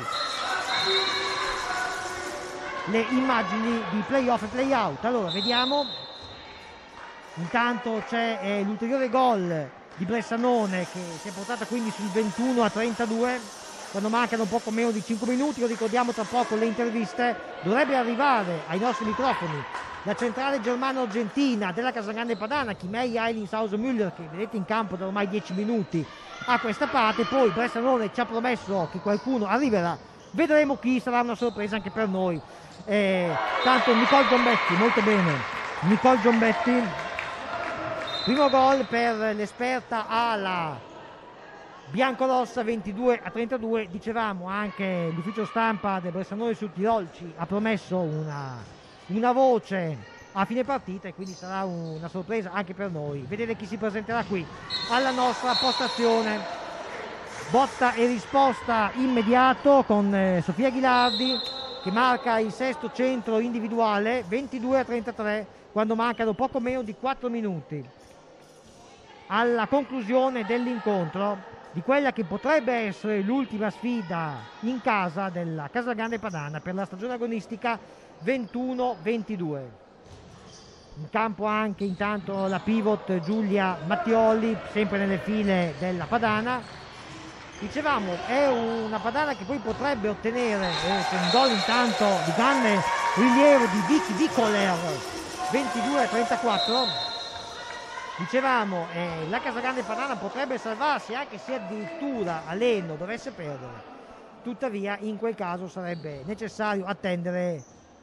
le immagini di playoff e playout. Allora vediamo, intanto c'è eh, l'ulteriore gol di Bressanone che si è portata quindi sul ventuno a trentadue quando mancano poco meno di cinque minuti. Lo ricordiamo, tra poco le interviste. Dovrebbe arrivare ai nostri microfoni la centrale germano-argentina della Casagrande Padana, Chimei Eileen Sauser-Müller, che vedete in campo da ormai dieci minuti a questa parte. Poi Bressanone ci ha promesso che qualcuno arriverà, vedremo chi, sarà una sorpresa anche per noi. Eh, tanto Nicole Giombetti, molto bene, Nicole Giombetti. Primo gol per l'esperta ala biancorossa, ventidue a trentadue. Dicevamo anche l'ufficio stampa del Bressanone sul Tirol ci ha promesso una, una voce a fine partita, e quindi sarà una sorpresa anche per noi vedere chi si presenterà qui alla nostra postazione. Botta e risposta immediato con eh, Sofia Ghilardi che marca il sesto centro individuale, ventidue a trentatré, quando mancano poco meno di quattro minuti alla conclusione dell'incontro di quella che potrebbe essere l'ultima sfida in casa della Casagrande Padana per la stagione agonistica ventuno ventidue. In campo anche intanto la pivot Giulia Mattioli, sempre nelle file della Padana. Dicevamo, è una Padana che poi potrebbe ottenere eh, un gol intanto di grande rilievo di Vicky Vicoler, ventidue a trentaquattro. Dicevamo, eh, la Casagrande Padana potrebbe salvarsi anche se addirittura Aleno dovesse perdere. Tuttavia in quel caso sarebbe necessario attendere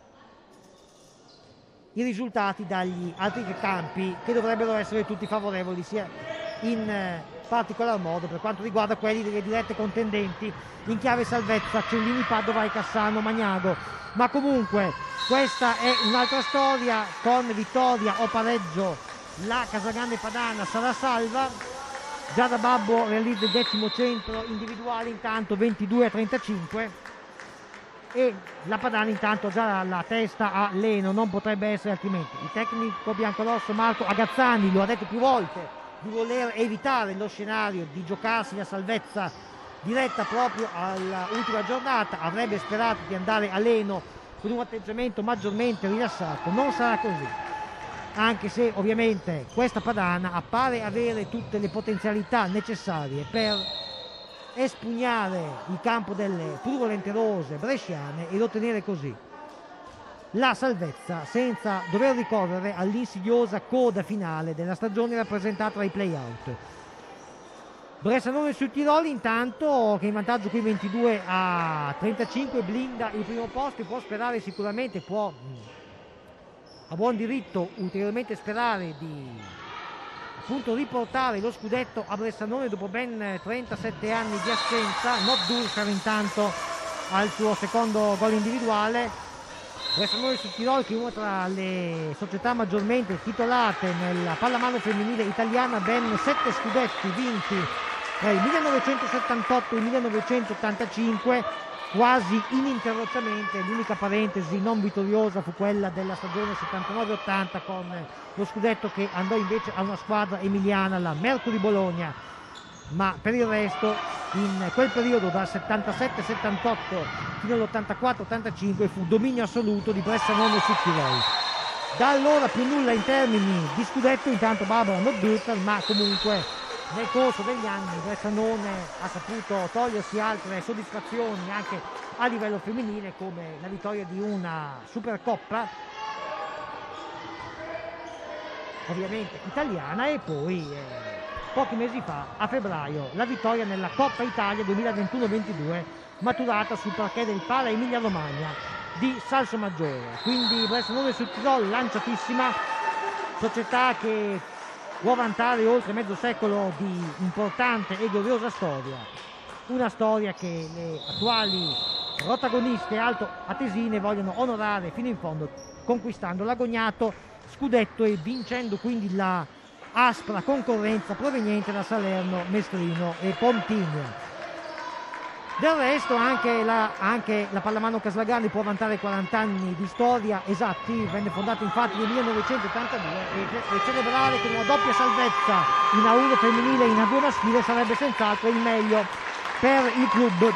i risultati dagli altri campi, che dovrebbero essere tutti favorevoli, sia in eh, particolar modo per quanto riguarda quelli delle dirette contendenti in chiave salvezza, Cellini, Padova e Cassano, Magnago. Ma comunque questa è un'altra storia. Con vittoria o pareggio la Casagrande Padana sarà salva. Giada Babbo realizza il decimo centro individuale, intanto ventidue a trentacinque, e la Padana intanto già la testa a Leno, non potrebbe essere altrimenti. Il tecnico biancorosso Marco Agazzani lo ha detto più volte di voler evitare lo scenario di giocarsi la salvezza diretta proprio all'ultima giornata, avrebbe sperato di andare a Leno con un atteggiamento maggiormente rilassato. Non sarà così, anche se ovviamente questa Padana appare avere tutte le potenzialità necessarie per espugnare il campo delle purvolenterose bresciane ed ottenere così la salvezza senza dover ricorrere all'insidiosa coda finale della stagione rappresentata dai play-out. Bressanone sul Tiroli intanto, che in vantaggio qui ventidue a trentacinque, blinda il primo posto e può sperare sicuramente, può a buon diritto ulteriormente sperare di appunto riportare lo scudetto a Bressanone dopo ben trentasette anni di assenza. Not Dulfer intanto al suo secondo gol individuale. Bressanone sul Tirol, che è una tra le società maggiormente titolate nella pallamano femminile italiana, ben sette scudetti vinti tra il millenovecentosettantotto e il millenovecentottantacinque, quasi ininterrottamente. L'unica parentesi non vittoriosa fu quella della stagione settantanove ottanta, con lo scudetto che andò invece a una squadra emiliana, la Mercury Bologna, ma per il resto in quel periodo dal settantasette settantotto fino all'ottantaquattro ottantacinque fu dominio assoluto di Bressanone sul Tirol. Da allora più nulla in termini di scudetto, intanto Barbara Nordhütter, ma comunque nel corso degli anni Bressanone ha saputo togliersi altre soddisfazioni anche a livello femminile, come la vittoria di una Supercoppa ovviamente italiana, e poi eh, pochi mesi fa, a febbraio, la vittoria nella Coppa Italia duemilaventuno ventidue, maturata sul parquet del Pala Emilia Romagna di Salsomaggiore. Quindi Bressanone sul Tirol lanciatissima, società che può vantare oltre mezzo secolo di importante e gloriosa storia, una storia che le attuali protagoniste altoatesine vogliono onorare fino in fondo, conquistando l'agognato scudetto e vincendo quindi la aspra concorrenza proveniente da Salerno, Mestrino e Pontigna. Del resto anche la, anche la pallamano Caslagrande può vantare quaranta anni di storia esatti, venne fondata infatti nel millenovecentottantadue, e, e celebrare con una doppia salvezza in A uno femminile e in A due maschile sarebbe senz'altro il meglio per il club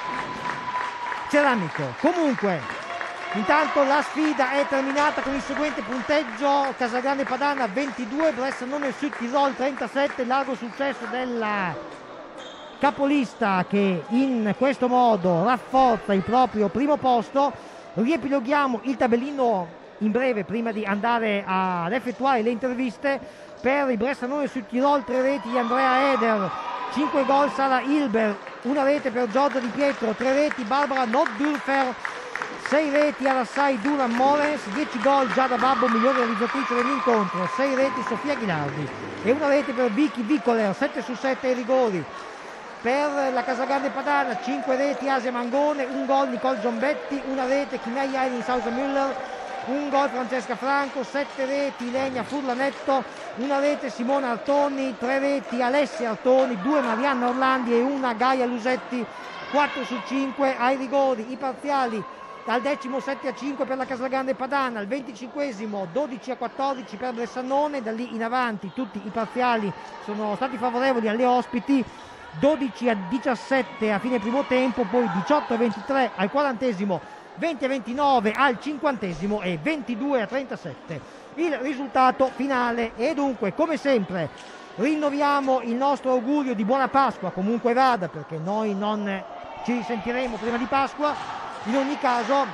ceramico. Comunque, intanto la sfida è terminata con il seguente punteggio: Casagrande Padana ventidue, Bressanone Sud Tirol trentasette, largo successo della capolista che in questo modo rafforza il proprio primo posto. Riepiloghiamo il tabellino in breve prima di andare ad effettuare le interviste. Per il Bressanone Sud Tirol tre reti di Andrea Eder, cinque gol Sara Hilber, una rete per Giorgia Di Pietro, tre reti Barbara Nordhütter, sei reti Arassai Duran Morens, dieci gol Giada Babbo, migliore realizzatrice dell'incontro, sei reti Sofia Ghilardi e una rete per Vicky Vicoler, sette su sette ai rigori. Per la Casagrande Padana cinque reti Asia Mangone, un gol Nicole Giombetti, una rete Kimei Ailin Sausa Müller, un gol Francesca Franco, sette reti Ilenia Furlanetto, una rete Simona Artoni, tre reti Alessia Artoni, due Marianna Orlandi e una Gaia Lusetti, quattro su cinque ai rigori. I parziali dal decimo sette a cinque per la Casagrande Padana, al venticinquesimo dodici a quattordici per Bressanone, da lì in avanti tutti i parziali sono stati favorevoli alle ospiti. dodici a diciassette a fine primo tempo, poi diciotto a ventitré al quarantesimo, venti a ventinove al cinquantesimo e ventidue a trentasette il risultato finale. E dunque, come sempre, rinnoviamo il nostro augurio di buona Pasqua, comunque vada, perché noi non ci risentiremo prima di Pasqua. In ogni caso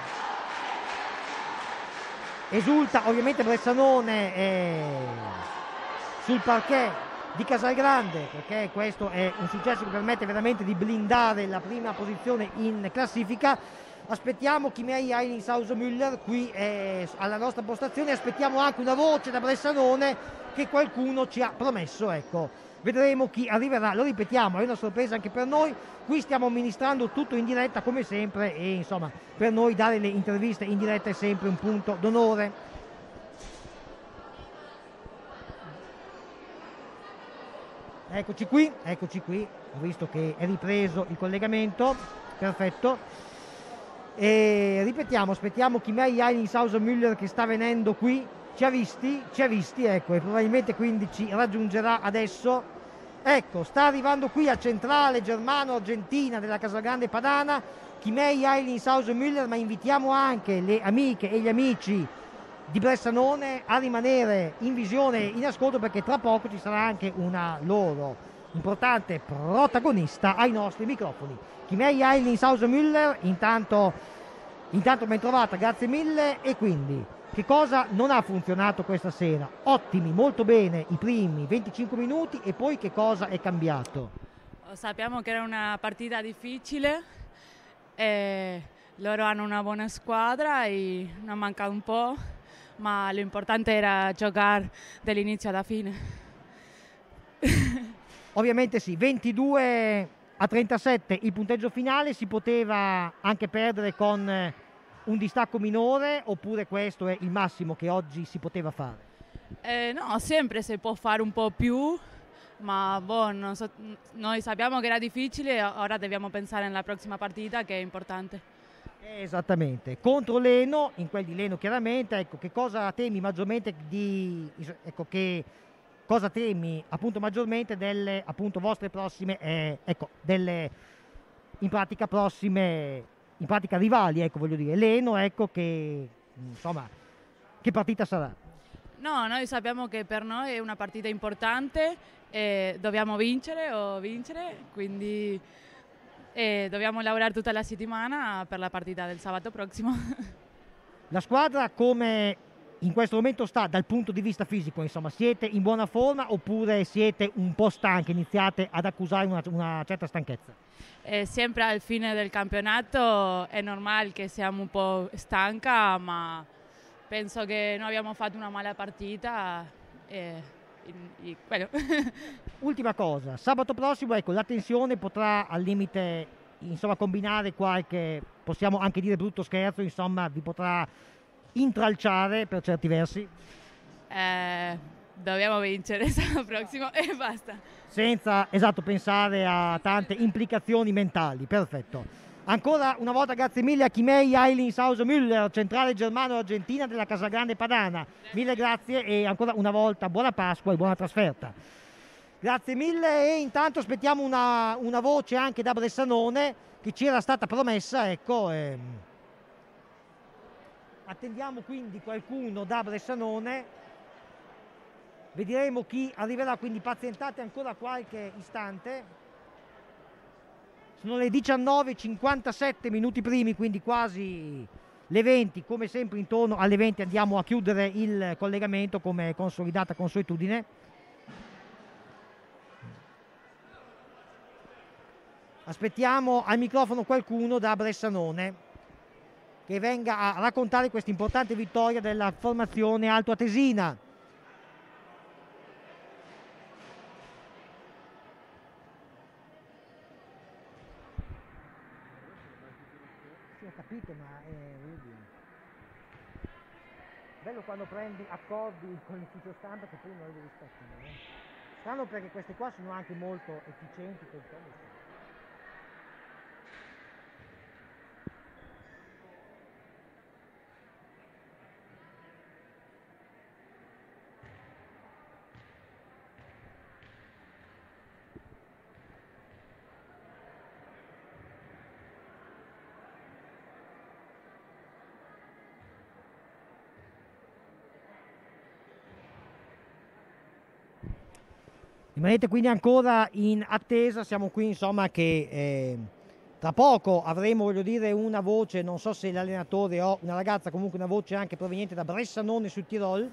esulta ovviamente Bressanone eh, sul parquet di Casalgrande, perché questo è un successo che permette veramente di blindare la prima posizione in classifica. Aspettiamo Kimei Ailin Sausa Müller qui eh, alla nostra postazione, aspettiamo anche una voce da Bressanone che qualcuno ci ha promesso, ecco, vedremo chi arriverà. Lo ripetiamo, è una sorpresa anche per noi, qui stiamo amministrando tutto in diretta come sempre e insomma per noi dare le interviste in diretta è sempre un punto d'onore. Eccoci qui, eccoci qui, ho visto che è ripreso il collegamento, perfetto. E ripetiamo, aspettiamo Kimei Ailin Sausa Müller che sta venendo qui, ci ha visti, ci ha visti, ecco, e probabilmente quindi ci raggiungerà adesso. Ecco, sta arrivando qui a centrale germano-argentina della Casagrande Padana, Kimei Ailin Sausa Müller, ma invitiamo anche le amiche e gli amici di Bressanone a rimanere in visione e in ascolto, perché tra poco ci sarà anche una loro importante protagonista ai nostri microfoni. Kimei Ailin Sausa Müller intanto Intanto ben trovata, grazie mille. E quindi, che cosa non ha funzionato questa sera? Ottimi, molto bene i primi venticinque minuti, e poi che cosa è cambiato? Sappiamo che era una partita difficile e loro hanno una buona squadra e non manca un po', ma l'importante era giocare dall'inizio alla fine. Ovviamente sì, ventidue a trentasette il punteggio finale, si poteva anche perdere con eh, un distacco minore, oppure questo è il massimo che oggi si poteva fare? Eh, no, sempre si può fare un po' più, ma boh, non so- noi sappiamo che era difficile, ora dobbiamo pensare nella prossima partita che è importante. Esattamente, contro Leno, in quel di Leno chiaramente, ecco, che cosa temi maggiormente di, ecco, che cosa temi appunto maggiormente delle appunto vostre prossime, eh, ecco, delle in pratica prossime, in pratica rivali, ecco, voglio dire, Leno, ecco, che insomma, che partita sarà? No, noi sappiamo che per noi è una partita importante e dobbiamo vincere o vincere, quindi eh, dobbiamo lavorare tutta la settimana per la partita del sabato prossimo. La squadra come in questo momento sta dal punto di vista fisico, insomma, siete in buona forma oppure siete un po' stanche, iniziate ad accusare una, una certa stanchezza? E sempre al fine del campionato è normale che siamo un po' stanca, ma penso che noi abbiamo fatto una mala partita e, e- e quello. Ultima cosa, sabato prossimo, ecco, la tensione potrà al limite, insomma, combinare qualche, possiamo anche dire brutto scherzo, insomma, vi potrà intralciare per certi versi, Eh, dobbiamo vincere sabato prossimo e basta. senza, esatto, pensare a tante implicazioni mentali. Perfetto. Ancora una volta grazie mille a Chimei Ailin Sauso Müller, centrale germano-argentina della Casagrande Padana. Mille grazie e ancora una volta buona Pasqua e buona trasferta. Grazie mille, e intanto aspettiamo una, una voce anche da Bressanone che ci era stata promessa, ecco. ehm. Attendiamo quindi qualcuno da Bressanone. Vedremo chi arriverà, quindi pazientate ancora qualche istante. Sono le diciannove e cinquantasette minuti primi, quindi quasi le venti. Come sempre intorno alle venti andiamo a chiudere il collegamento come consolidata consuetudine. Aspettiamo al microfono qualcuno da Bressanone che venga a raccontare questa importante vittoria della formazione altoatesina. Sì, ho capito, ma è bello quando prendi accordi con l'ufficio stampa che poi non li rispettano. No? Strano, perché queste qua sono anche molto efficienti per quello. Rimanete quindi ancora in attesa, siamo qui insomma che eh, tra poco avremo, voglio dire, una voce, non so se l'allenatore o una ragazza, comunque una voce anche proveniente da Bressanone sul Tirol.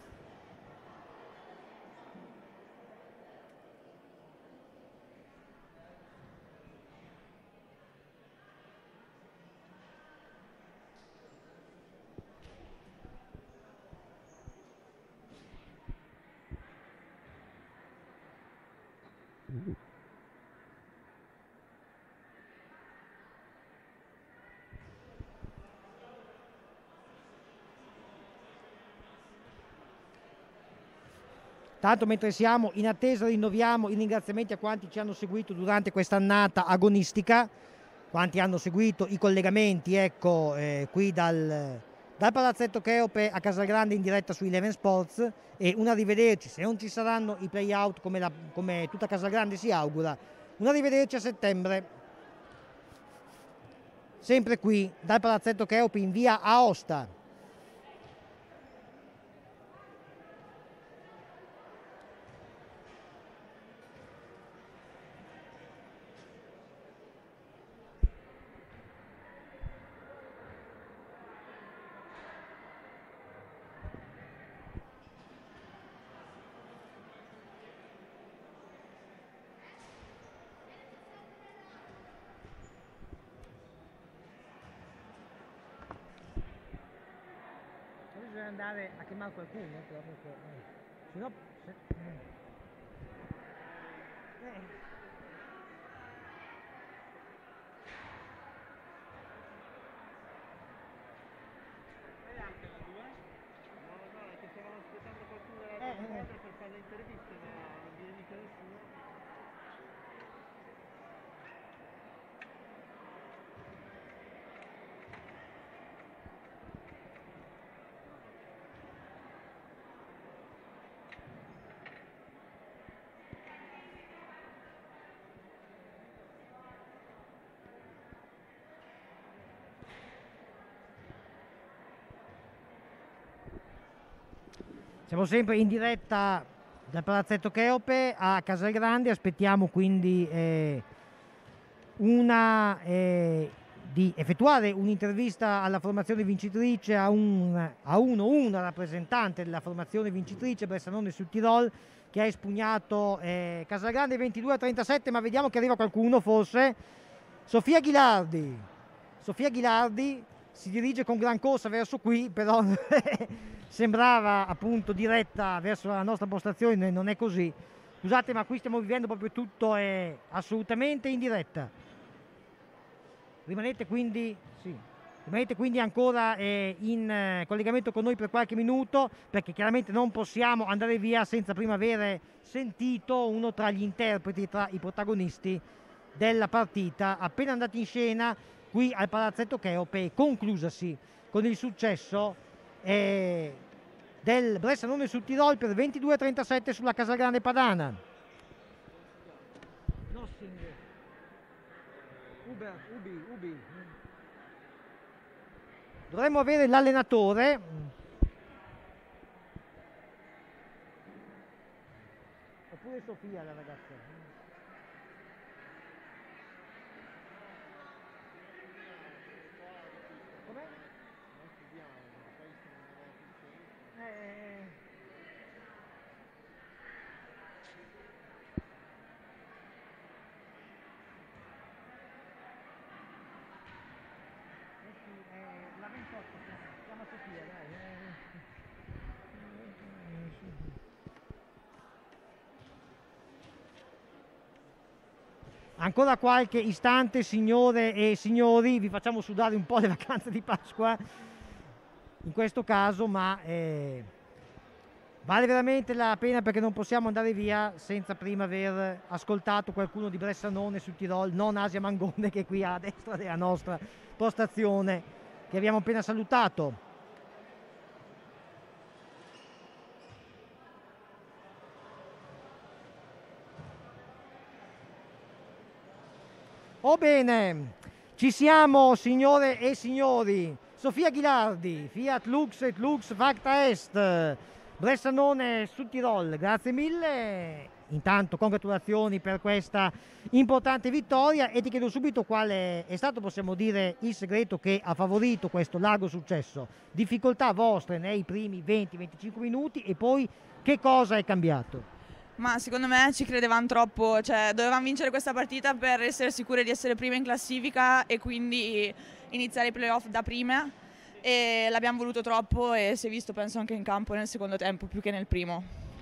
Tanto mentre siamo in attesa rinnoviamo i ringraziamenti a quanti ci hanno seguito durante questa annata agonistica, quanti hanno seguito i collegamenti, ecco, eh, qui dal, dal Palazzetto Cheope a Casalgrande in diretta su Eleven Sports, e un arrivederci, se non ci saranno i play-out come, la, come tutta Casalgrande si augura, un arrivederci a settembre. Sempre qui dal Palazzetto Cheope in via Aosta. dovrei andare a chiamare qualcuno, però perché, eh, se no, se, eh. Eh. Eh, eh. Per fare le interviste, ma non viene mica nessuno. Siamo sempre in diretta dal Palazzetto Cheope a Casalgrande, aspettiamo quindi eh, una, eh, di effettuare un'intervista alla formazione vincitrice, a, un, a uno, una rappresentante della formazione vincitrice Bressanone sul Tirol, che ha espugnato eh, Casalgrande ventidue a trentasette, ma vediamo che arriva qualcuno forse. Sofia Ghilardi, Sofia Ghilardi si dirige con gran corsa verso qui, però sembrava appunto diretta verso la nostra postazione, non è così. Scusate, ma qui stiamo vivendo proprio tutto è assolutamente in diretta. Rimanete quindi, sì, rimanete quindi ancora eh, in eh, collegamento con noi per qualche minuto, perché chiaramente non possiamo andare via senza prima avere sentito uno tra gli interpreti, tra i protagonisti della partita appena andati in scena qui al Palazzetto Cheope, conclusasi con il successo eh, del Bressanone sul Tirol per ventidue a trentasette sulla Casalgrande Padana. Nossing. Uber, Ubi, Ubi. Dovremmo avere l'allenatore. Oppure Sofia, la ragazza. Ancora qualche istante, signore e signori, vi facciamo sudare un po' le vacanze di Pasqua in questo caso, ma eh, vale veramente la pena, perché non possiamo andare via senza prima aver ascoltato qualcuno di Bressanone sul Tirol, non Asia Mangone, che è qui a destra della nostra postazione, che abbiamo appena salutato. Oh bene, ci siamo signore e signori. Sofia Ghilardi, Fiat Lux et Lux Facta Est, Bressanone sul Tirol, grazie mille. Intanto congratulazioni per questa importante vittoria e ti chiedo subito quale è stato, possiamo dire, il segreto che ha favorito questo largo successo. Difficoltà vostre nei primi venti venticinque minuti e poi che cosa è cambiato? Ma secondo me ci credevamo troppo, cioè dovevamo vincere questa partita per essere sicure di essere prime in classifica e quindi iniziare i playoff da prima, e l'abbiamo voluto troppo e si è visto penso anche in campo nel secondo tempo più che nel primo.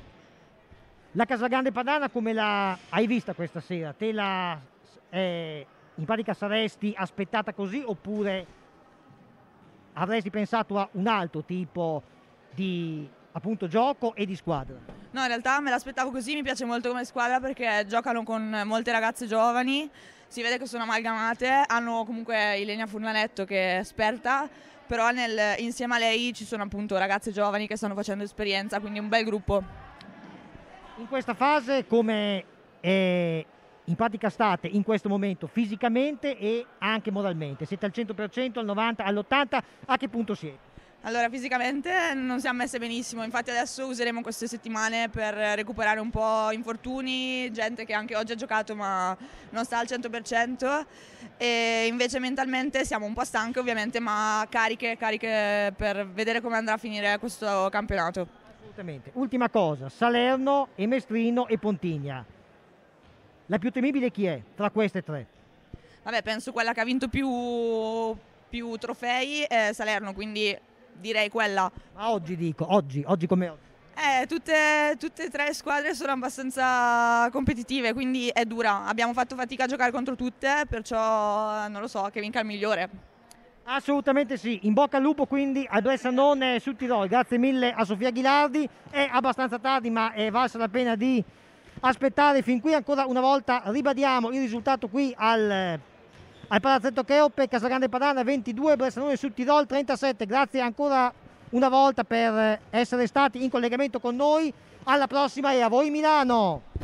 La Casalgrande Padana come la hai vista questa sera? Te la eh, in pratica saresti aspettata così oppure avresti pensato a un altro tipo di appunto gioco e di squadra? No, in realtà me l'aspettavo così, mi piace molto come squadra perché giocano con molte ragazze giovani, si vede che sono amalgamate, hanno comunque Ilenia Furlanetto che è esperta, però nel, insieme a lei ci sono appunto ragazze giovani che stanno facendo esperienza, quindi un bel gruppo. In questa fase come eh, in pratica state in questo momento fisicamente e anche moralmente? Siete al cento per cento, al novanta per cento, all'ottanta per cento? A che punto siete? Allora, fisicamente non siamo messe benissimo, infatti adesso useremo queste settimane per recuperare un po' infortuni, gente che anche oggi ha giocato ma non sta al cento per cento, e invece mentalmente siamo un po' stanche ovviamente, ma cariche, cariche per vedere come andrà a finire questo campionato. Assolutamente. Ultima cosa, Salerno e Mestrino e Pontigna. La più temibile chi è tra queste tre? Vabbè, penso quella che ha vinto più, più trofei è Salerno, quindi direi quella. Ma oggi dico, oggi, oggi come oggi. Eh, tutte, tutte e tre le squadre sono abbastanza competitive, quindi è dura. Abbiamo fatto fatica a giocare contro tutte, perciò non lo so, che vinca il migliore. Assolutamente sì, in bocca al lupo quindi al Bressanone sul Tirol. Grazie mille a Sofia Ghilardi, è abbastanza tardi ma è valsa la pena di aspettare fin qui. Ancora una volta ribadiamo il risultato qui al, al Palazzetto Cheope, Casagrande Padana ventidue, Bressanone sul Tirol trentasette. Grazie ancora una volta per essere stati in collegamento con noi, alla prossima e a voi Milano!